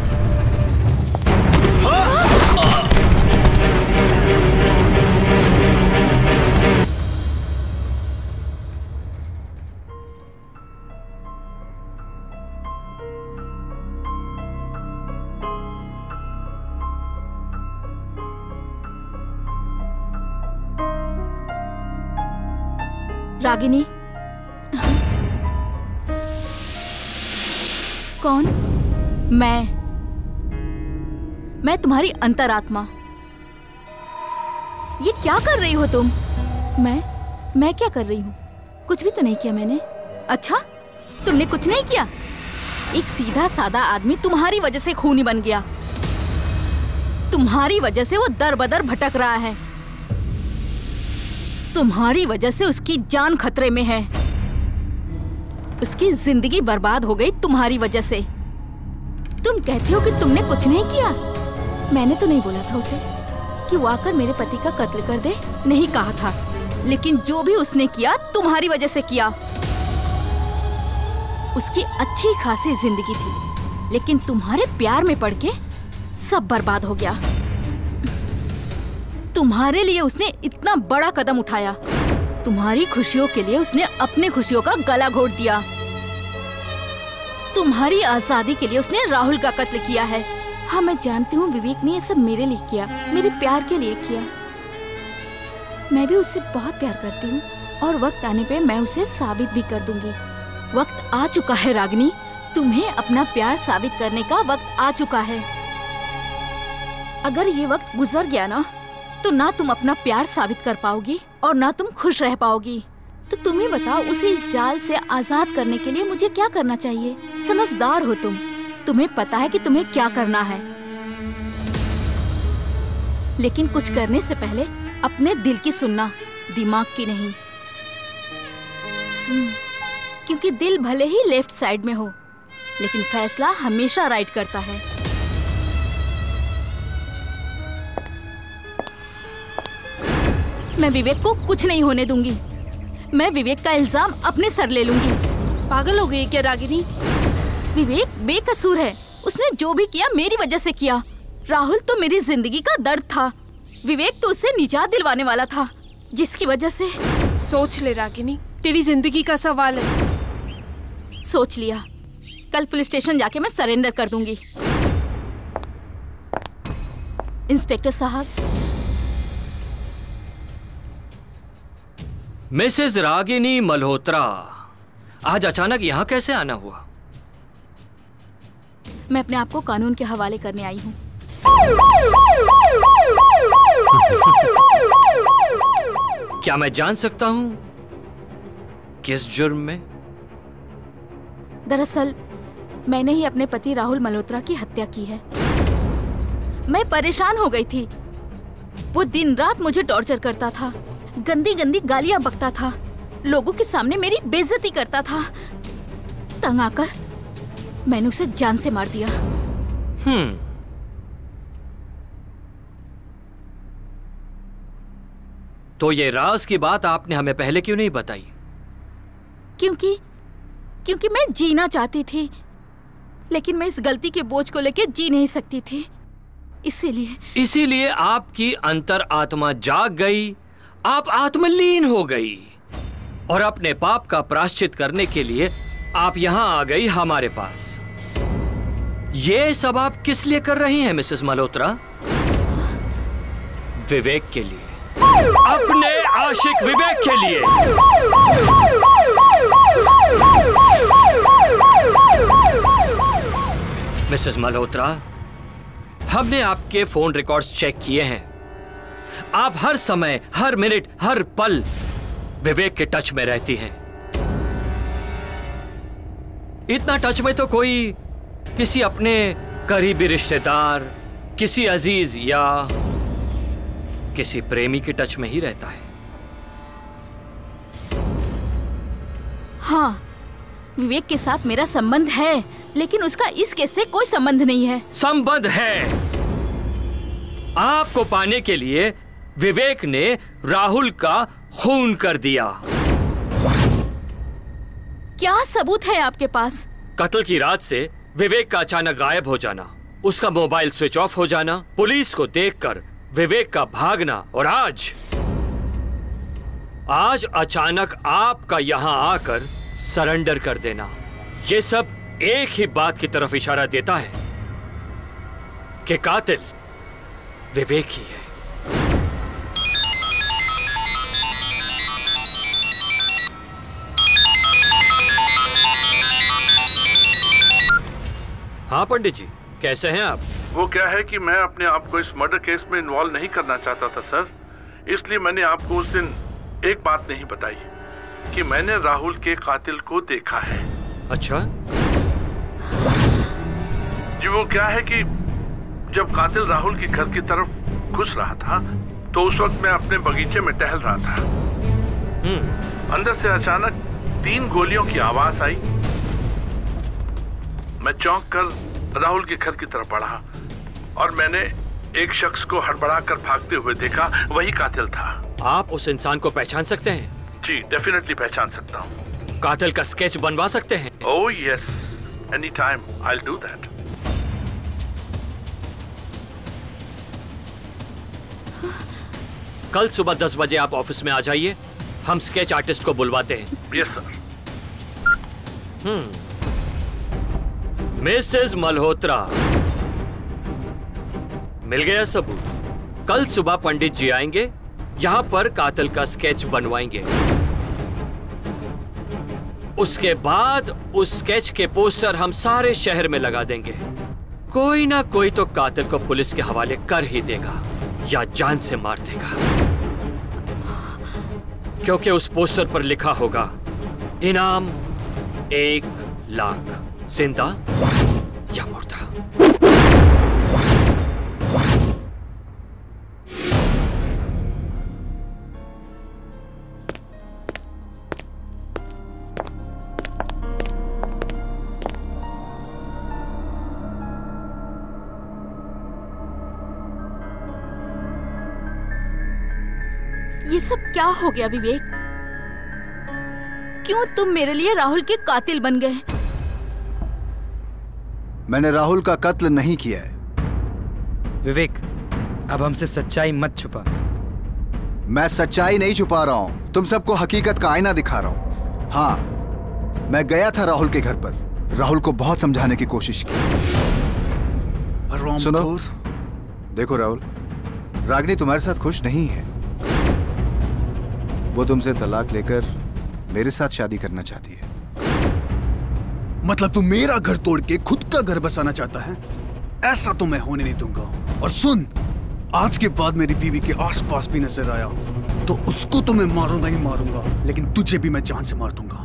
रागिनी, कौन? मैं तुम्हारी अंतरात्मा। ये क्या कर रही हो तुम? मैं क्या कर रही हूँ? कुछ भी तो नहीं किया मैंने। अच्छा, तुमने कुछ नहीं किया? एक सीधा सादा आदमी तुम्हारी वजह से खूनी बन गया। तुम्हारी वजह से वो दर बदर भटक रहा है। तुम्हारी वजह से उसकी जान खतरे में है। उसकी जिंदगी बर्बाद हो गई तुम्हारी वजह से। तुम कहती हो कि तुमने कुछ नहीं किया। मैंने तो नहीं बोला था उसे कि वो आकर मेरे पति का कत्ल कर दे, नहीं कहा था। लेकिन जो भी उसने किया तुम्हारी वजह से किया। उसकी अच्छी खासी जिंदगी थी, लेकिन तुम्हारे प्यार में पड़ के सब बर्बाद हो गया। तुम्हारे लिए उसने इतना बड़ा कदम उठाया। तुम्हारी खुशियों के लिए उसने अपनी खुशियों का गला घोट दिया। तुम्हारी आजादी के लिए उसने राहुल का कत्ल किया है। हाँ, मैं जानती हूँ विवेक ने ये सब मेरे लिए किया, मेरे प्यार के लिए किया। मैं भी उससे बहुत प्यार करती हूँ और वक्त आने पे मैं उसे साबित भी कर दूंगी। वक्त आ चुका है रागिनी, तुम्हें अपना प्यार साबित करने का वक्त आ चुका है। अगर ये वक्त गुजर गया ना, तो ना तुम अपना प्यार साबित कर पाओगी और ना तुम खुश रह पाओगी। तो तुम ही बताओ, उसे इस जाल से आजाद करने के लिए मुझे क्या करना चाहिए? समझदार हो तुम, तुम्हें पता है कि तुम्हें क्या करना है। लेकिन कुछ करने से पहले अपने दिल की सुनना, दिमाग की नहीं। क्योंकि दिल भले ही लेफ्ट साइड में हो, लेकिन फैसला हमेशा राइट करता है। मैं विवेक को कुछ नहीं होने दूंगी। मैं विवेक का इल्जाम अपने सर ले लूंगी। पागल हो गई क्या रागिनी? विवेक बेकसूर है। उसने जो भी किया मेरी वजह से किया। राहुल तो मेरी जिंदगी का दर्द था। विवेक तो उससे निजात दिलवाने वाला था, जिसकी वजह से। सोच ले रागिनी, तेरी जिंदगी का सवाल है। सोच लिया। कल पुलिस स्टेशन जाके मैं सरेंडर कर दूंगी। इंस्पेक्टर साहब। मिसेस रागिनी मल्होत्रा, आज अचानक यहाँ कैसे आना हुआ? मैं अपने आप को कानून के हवाले करने आई हूँ। क्या मैं जान सकता हूँ किस जुर्म में? दरअसल मैंने ही अपने पति राहुल मल्होत्रा की हत्या की है। मैं परेशान हो गई थी। वो दिन रात मुझे टॉर्चर करता था, गंदी गंदी गालियां बकता था, लोगों के सामने मेरी बेइज्जती करता था। तंग आकर मैंने उसे जान से मार दिया। तो ये राज की बात आपने हमें पहले क्यों नहीं बताई? क्योंकि मैं जीना चाहती थी, लेकिन मैं इस गलती के बोझ को लेकर जी नहीं सकती थी। इसीलिए आपकी अंतर आत्मा जाग गई, आप आत्मलीन हो गई और अपने पाप का प्रायश्चित करने के लिए आप यहाँ आ गई हमारे पास। ये सब आप किस लिए कर रही हैं मिसेस मल्होत्रा? विवेक के लिए, अपने आशिक विवेक के लिए। मिसेस मल्होत्रा, हमने आपके फोन रिकॉर्ड्स चेक किए हैं। आप हर समय, हर मिनट, हर पल विवेक के टच में रहती हैं। इतना टच में तो कोई किसी अपने करीबी रिश्तेदार, किसी अजीज या किसी प्रेमी के टच में ही रहता है। हाँ, विवेक के साथ मेरा संबंध है, लेकिन उसका इस केस से कोई संबंध नहीं है। संबंध है। आपको पाने के लिए विवेक ने राहुल का खून कर दिया। क्या सबूत है आपके पास? कत्ल की रात से विवेक का अचानक गायब हो जाना, उसका मोबाइल स्विच ऑफ हो जाना, पुलिस को देखकर विवेक का भागना और आज अचानक आपका यहां आकर सरेंडर कर देना, ये सब एक ही बात की तरफ इशारा देता है कि कातिल विवेक ही है। हाँ पंडित जी, कैसे हैं आप? वो क्या है कि मैं अपने आप को इस मर्डर केस में इन्वॉल्व नहीं करना चाहता था सर, इसलिए मैंने आपको उस दिन एक बात नहीं बताई कि मैंने राहुल के कातिल को देखा है। अच्छा? जी वो क्या है कि जब कातिल राहुल के घर की तरफ घुस रहा था तो उस वक्त मैं अपने बगीचे में टहल रहा था। अंदर से अचानक 3 गोलियों की आवाज आई। मैं चौंक कर राहुल के घर की तरफ बढ़ा और मैंने एक शख्स को हड़बड़ा कर भागते हुए देखा, वही कातिल था। आप उस इंसान को पहचान सकते हैं? जी डेफिनेटली पहचान सकता हूँ। कातिल का स्केच बनवा सकते हैं? Oh yes, any time I will do that. कल सुबह 10 बजे आप ऑफिस में आ जाइए, हम स्केच आर्टिस्ट को बुलवाते हैं। Yes sir. मिसेस मल्होत्रा, मिल गया सबूत। कल सुबह पंडित जी आएंगे, यहाँ पर कातिल का स्केच बनवाएंगे। उसके बाद उस स्केच के पोस्टर हम सारे शहर में लगा देंगे। कोई ना कोई तो कातिल को पुलिस के हवाले कर ही देगा या जान से मार देगा, क्योंकि उस पोस्टर पर लिखा होगा इनाम 1 लाख, जिंदा या मुर्दा। ये सब क्या हो गया विवेक? क्यों तुम मेरे लिए राहुल के कातिल बन गए? मैंने राहुल का कत्ल नहीं किया है। विवेक, अब हमसे सच्चाई मत छुपा। मैं सच्चाई नहीं छुपा रहा हूं, तुम सबको हकीकत का आईना दिखा रहा हूं। हाँ, मैं गया था राहुल के घर पर, राहुल को बहुत समझाने की कोशिश की। सुनो, देखो राहुल, रागिनी तुम्हारे साथ खुश नहीं है। वो तुमसे तलाक लेकर मेरे साथ शादी करना चाहती है। मतलब तू मेरा घर तोड़ के खुद का घर बसाना चाहता है? ऐसा तो मैं होने नहीं दूंगा। और सुन, आज के बाद मेरी बीवी के आसपास भी नजर आया तो उसको तो मैं मारूंगा ही मारूंगा, लेकिन तुझे भी मैं जान से मार दूंगा।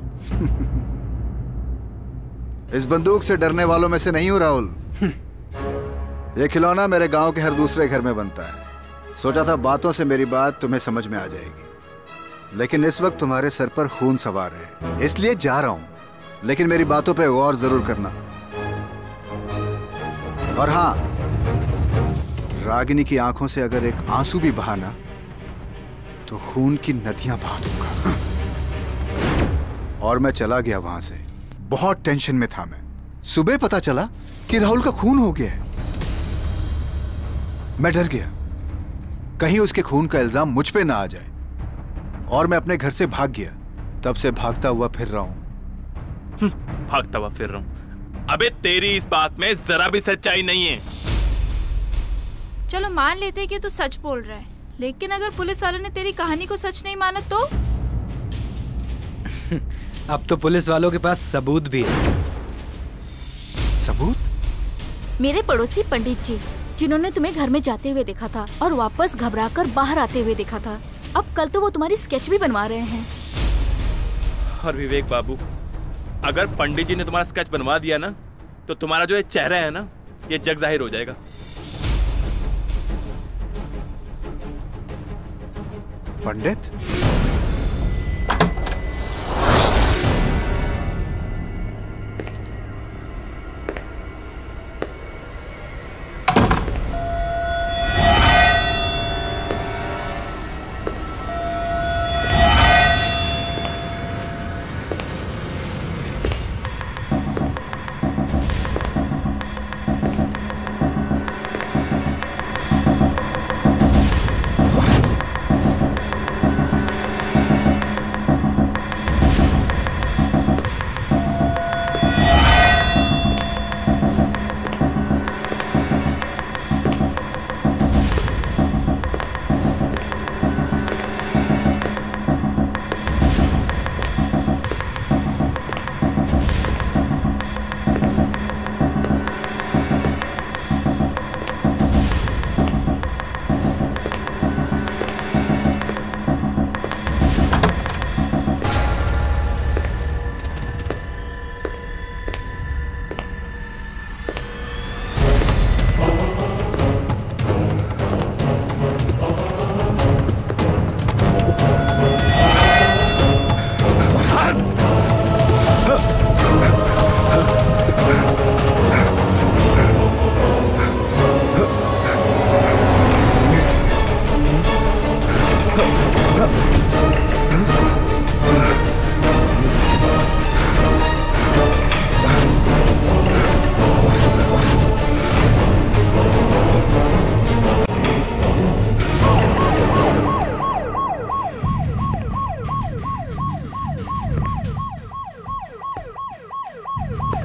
इस बंदूक से डरने वालों में से नहीं हूं राहुल। ये खिलौना मेरे गांव के हर दूसरे घर में बनता है। सोचा था बातों से मेरी बात तुम्हें समझ में आ जाएगी, लेकिन इस वक्त तुम्हारे सर पर खून सवार है, इसलिए जा रहा हूं। लेकिन मेरी बातों पे गौर जरूर करना। और हाँ, रागिनी की आंखों से अगर एक आंसू भी बहाना तो खून की नदियां बहा दूंगा। और मैं चला गया वहां से। बहुत टेंशन में था मैं। सुबह पता चला कि राहुल का खून हो गया है। मैं डर गया कहीं उसके खून का इल्जाम मुझ पे ना आ जाए, और मैं अपने घर से भाग गया। तब से भागता हुआ फिर रहा हूं। भागता हुआ फिर रहा हूं। अबे तेरी इस बात में जरा भी सच्चाई नहीं है। चलो मान लेते हैं कि तू सच बोल रहा है, लेकिन अगर पुलिस वालों ने तेरी कहानी को सच नहीं माना तो? अब तो पुलिस वालों के पास सबूत भी है। सबूत? मेरे पड़ोसी पंडित जी, जिन्होंने तुम्हें घर में जाते हुए देखा था और वापस घबराकर बाहर आते हुए देखा था, अब कल तो वो तुम्हारी स्केच भी बनवा रहे हैं। और विवेक बाबू, अगर पंडित जी ने तुम्हारा स्केच बनवा दिया ना, तो तुम्हारा जो ये चेहरा है ना, ये जग जाहिर हो जाएगा। पंडित?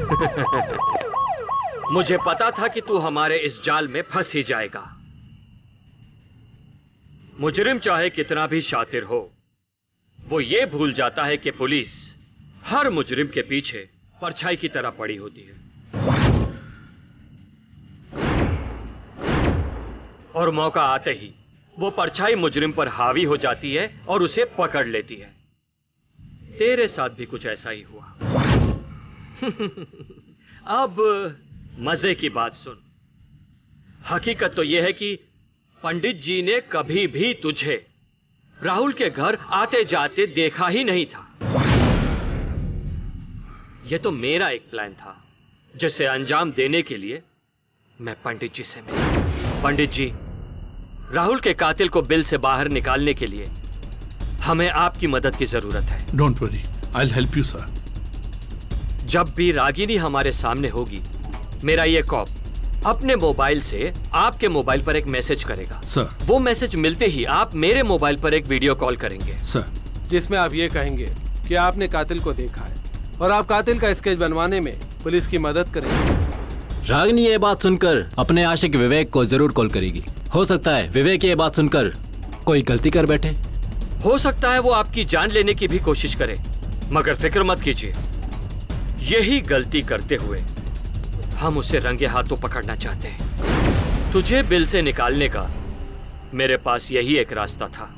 मुझे पता था कि तू हमारे इस जाल में फंस ही जाएगा। मुजरिम चाहे कितना भी शातिर हो, वो ये भूल जाता है कि पुलिस हर मुजरिम के पीछे परछाई की तरह पड़ी होती है, और मौका आते ही वो परछाई मुजरिम पर हावी हो जाती है और उसे पकड़ लेती है। तेरे साथ भी कुछ ऐसा ही हुआ। अब मजे की बात सुन। हकीकत तो यह है कि पंडित जी ने कभी भी तुझे राहुल के घर आते जाते देखा ही नहीं था। यह तो मेरा एक प्लान था जिसे अंजाम देने के लिए मैं पंडित जी से मिला। पंडित जी, राहुल के कातिल को बिल से बाहर निकालने के लिए हमें आपकी मदद की जरूरत है। Don't worry, I will help you sir. जब भी रागिनी हमारे सामने होगी, मेरा ये कॉप अपने मोबाइल से आपके मोबाइल पर एक मैसेज करेगा। सर, वो मैसेज मिलते ही आप मेरे मोबाइल पर एक वीडियो कॉल करेंगे। सर, जिसमें आप ये कहेंगे कि आपने कातिल को देखा है और आप कातिल का स्केच बनवाने में पुलिस की मदद करेंगे। रागिनी ये बात सुनकर अपने आशिक विवेक को जरूर कॉल करेगी। हो सकता है विवेक ये बात सुनकर कोई गलती कर बैठे। हो सकता है वो आपकी जान लेने की भी कोशिश करे, मगर फिक्र मत कीजिए, यही गलती करते हुए हम उसे रंगे हाथों पकड़ना चाहते हैं। तुझे बिल से निकालने का मेरे पास यही एक रास्ता था।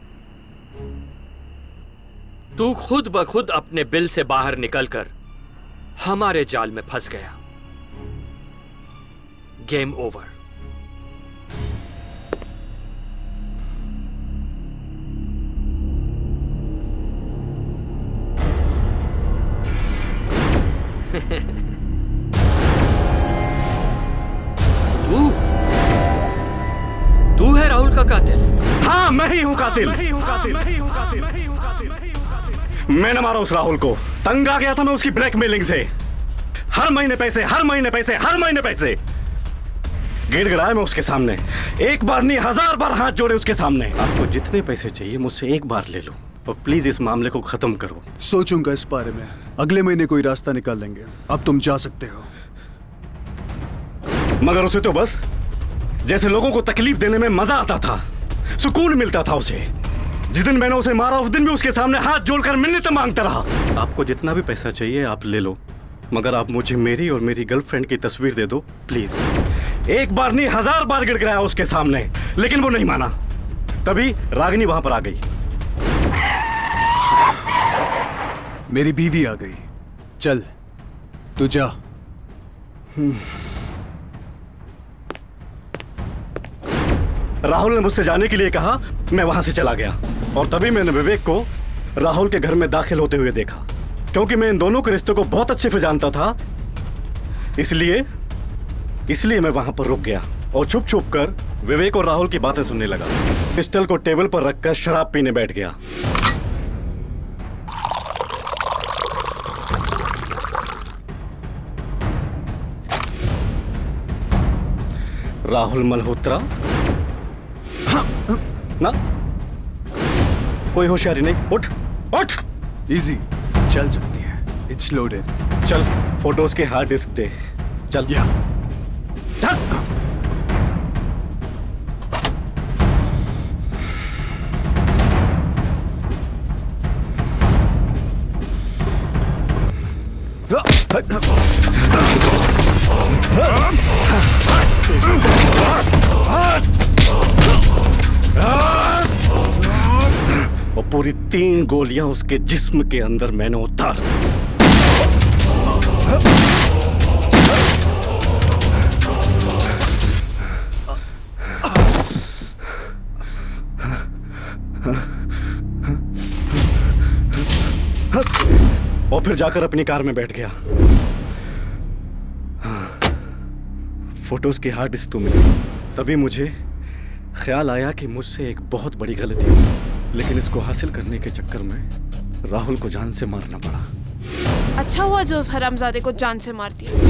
तू खुद ब खुद अपने बिल से बाहर निकलकर हमारे जाल में फंस गया। Game over. तू है राहुल का कातिल? हाँ, मैं ही हूँ कातिल। मैंने मारा उस राहुल को। तंग आ गया था मैं उसकी ब्लैकमेलिंग से। हर महीने पैसे, हर महीने पैसे, हर महीने पैसे। गिड़गिड़ाया मैं उसके सामने, एक बार नहीं 1000 बार हाथ जोड़े उसके सामने। आपको जितने पैसे चाहिए मुझसे एक बार ले लो और प्लीज इस मामले को खत्म करो। सोचूंगा इस बारे में, अगले महीने कोई रास्ता निकाल लेंगे। अब तुम जा सकते हो। मगर उसे तो बस जैसे लोगों को तकलीफ देने में मजा आता था, सुकून मिलता था उसे। जिस दिन मैंने उसे मारा उस दिन भी उसके सामने हाथ जोड़कर मिन्नत मांगता रहा। आपको जितना भी पैसा चाहिए आप ले लो, मगर आप मुझे मेरी और मेरी गर्लफ्रेंड की तस्वीर दे दो प्लीज। एक बार नहीं 1000 बार गिड़गिड़ाया उसके सामने, लेकिन वो नहीं माना। तभी रागिनी वहां पर आ गई। मेरी बीवी आ गई। चल तू जा। राहुल ने मुझसे जाने के लिए कहा, मैं वहां से चला गया। और तभी मैंने विवेक को राहुल के घर में दाखिल होते हुए देखा। क्योंकि मैं इन दोनों के रिश्ते को बहुत अच्छे से जानता था, इसलिए मैं वहां पर रुक गया और छुप छुप कर विवेक और राहुल की बातें सुनने लगा। पिस्टल को टेबल पर रखकर शराब पीने बैठ गया। राहुल मल्होत्रा ना, कोई होशियारी नहीं। उठ उठ। इजी, चल सकती है। It's loaded. चल फोटोज के हार्ड डिस्क दे। चल या। और पूरी 3 गोलियां उसके जिस्म के अंदर मैंने उतार दी। और फिर जाकर अपनी कार में बैठ गया। फोटोज की हार्ड डिस्क तो मिली। तभी मुझे ख्याल आया कि मुझसे एक बहुत बड़ी गलती हुई, लेकिन इसको हासिल करने के चक्कर में राहुल को जान से मारना पड़ा। अच्छा हुआ जो उस हरामजादे को जान से मार दिया।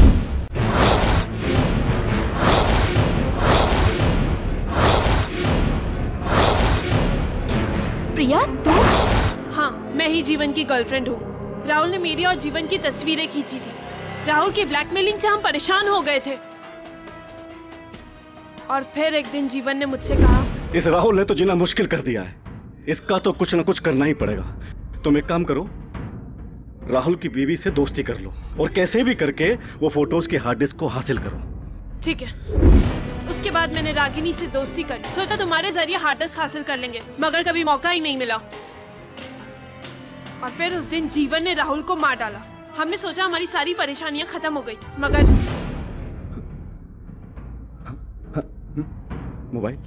प्रिया, तू? हाँ, मैं ही जीवन की गर्लफ्रेंड हूँ। राहुल ने मेरी और जीवन की तस्वीरें खींची थी। राहुल की ब्लैकमेलिंग से हम परेशान हो गए थे। और फिर एक दिन जीवन ने मुझसे कहा, इस राहुल ने तो जीना मुश्किल कर दिया है, इसका तो कुछ ना कुछ करना ही पड़ेगा। तुम एक काम करो, राहुल की बीवी से दोस्ती कर लो और कैसे भी करके वो फोटोज के हार्ड डिस्क को हासिल करो। ठीक है। उसके बाद मैंने रागिनी से दोस्ती कर ली। सोचा तुम्हारे जरिए हार्ड डिस्क हासिल कर लेंगे, मगर कभी मौका ही नहीं मिला। और फिर उस दिन जीवन ने राहुल को मार डाला। हमने सोचा हमारी सारी परेशानियां खत्म हो गई, मगर मोबाइल,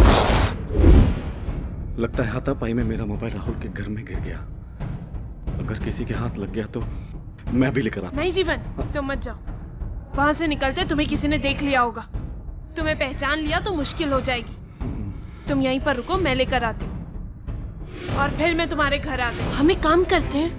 लगता है हाथापाई में मेरा मोबाइल राहुल के घर में गिर गया। अगर किसी के हाथ लग गया तो मैं भी लेकर आता। नहीं जीवन, तुम मत जाओ। वहां से निकलते तुम्हें किसी ने देख लिया होगा। तुम्हें पहचान लिया तो मुश्किल हो जाएगी। तुम यहीं पर रुको, मैं लेकर आती हूँ और फिर मैं तुम्हारे घर आती हूँ। हम एक काम करते हैं,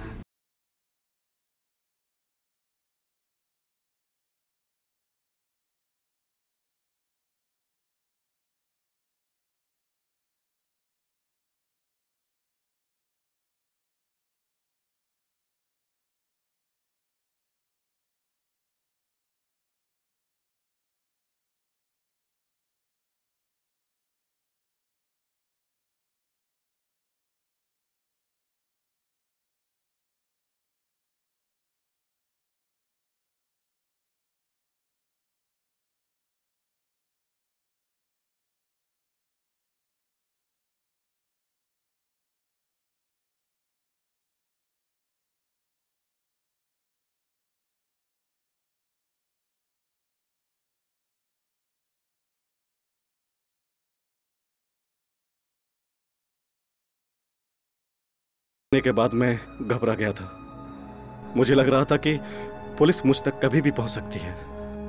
के बाद मैं घबरा गया था। मुझे लग रहा था कि पुलिस मुझ तक कभी भी पहुंच सकती है।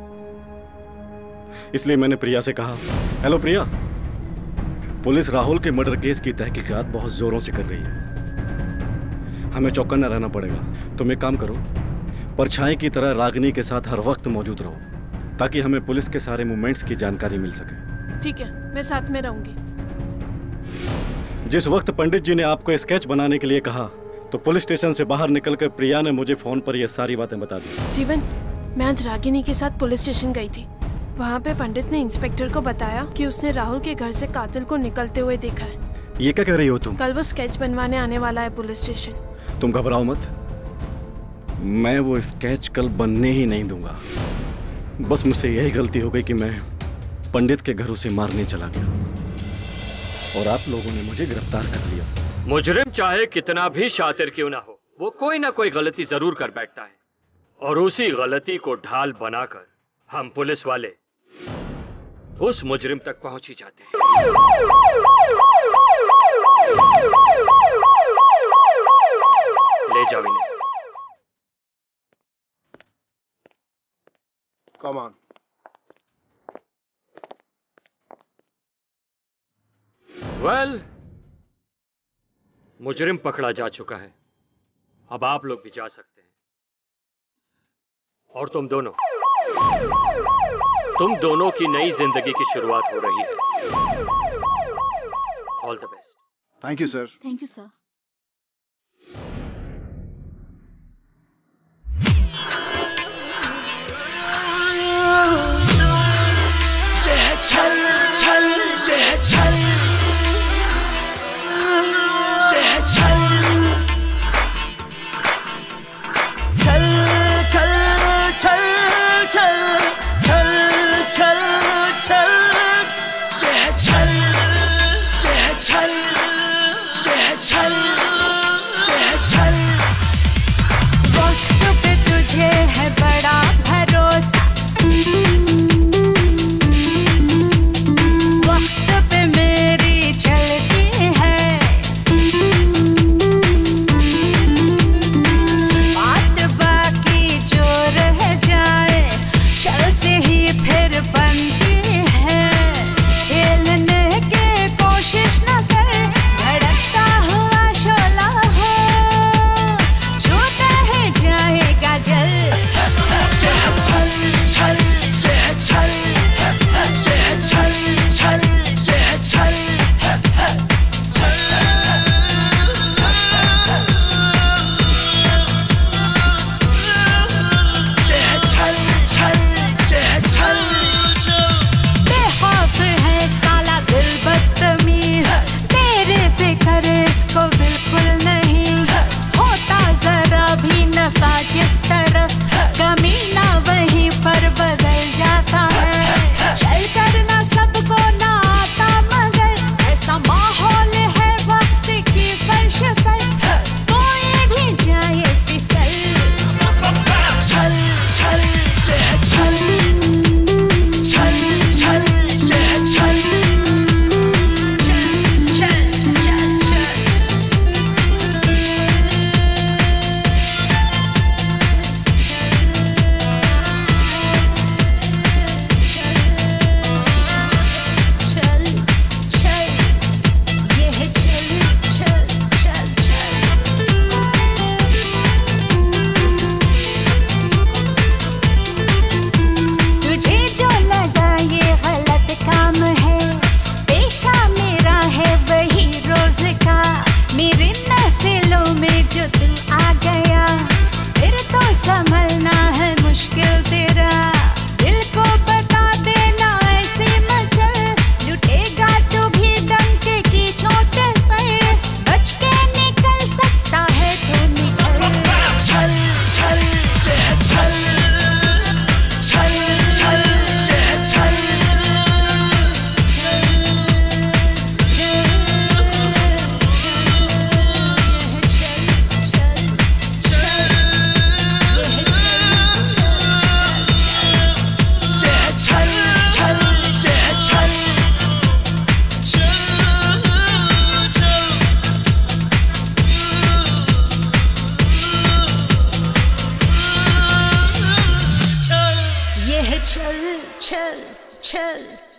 इसलिए मैंने प्रिया से कहा, हेलो प्रिया, पुलिस राहुल के मर्डर केस की तहकीकात बहुत जोरों से कर रही है, हमें चौकन्ना रहना पड़ेगा। तुम एक काम करो, परछाई की तरह रागिनी के साथ हर वक्त मौजूद रहो, ताकि हमें पुलिस के सारे मूवमेंट्स की जानकारी मिल सके। ठीक है, मैं साथ में रहूंगी। जिस वक्त पंडित जी ने आपको स्केच बनाने के लिए कहा, तो पुलिस स्टेशन से बाहर निकलकर प्रिया ने मुझे फोन पर यह सारी बातें बता दी। जीवन, मैं आज रागिनी के साथ पुलिस स्टेशन गई थी। वहाँ पे पंडित ने इंस्पेक्टर को बताया कि उसने राहुल के घर से कातिल को निकलते हुए देखा है। ये क्या कह रही हो तुम? कल वो स्केच बनवाने आने वाला है पुलिस स्टेशन। तुम घबराओ मत, मैं वो स्केच कल बनने ही नहीं दूंगा। बस मुझसे यही गलती हो गई कि मैं पंडित के घर उसे मारने चला गया और आप लोगों ने मुझे गिरफ्तार कर लिया। मुजरिम चाहे कितना भी शातिर क्यों ना हो, वो कोई ना कोई गलती जरूर कर बैठता है, और उसी गलती को ढाल बनाकर हम पुलिस वाले उस मुजरिम तक पहुंच ही जाते हैं। ले जाओ इन्हें। Come on. वेल, मुजरिम पकड़ा जा चुका है, अब आप लोग भी जा सकते हैं। और तुम दोनों की नई जिंदगी की शुरुआत हो रही है। All the best. Thank you sir. Thank you sir. यह छल छल, यह छल, यह छल, छल छल छल छल छल छल छल, यह छल, यह छल, यह छल। चल चल चल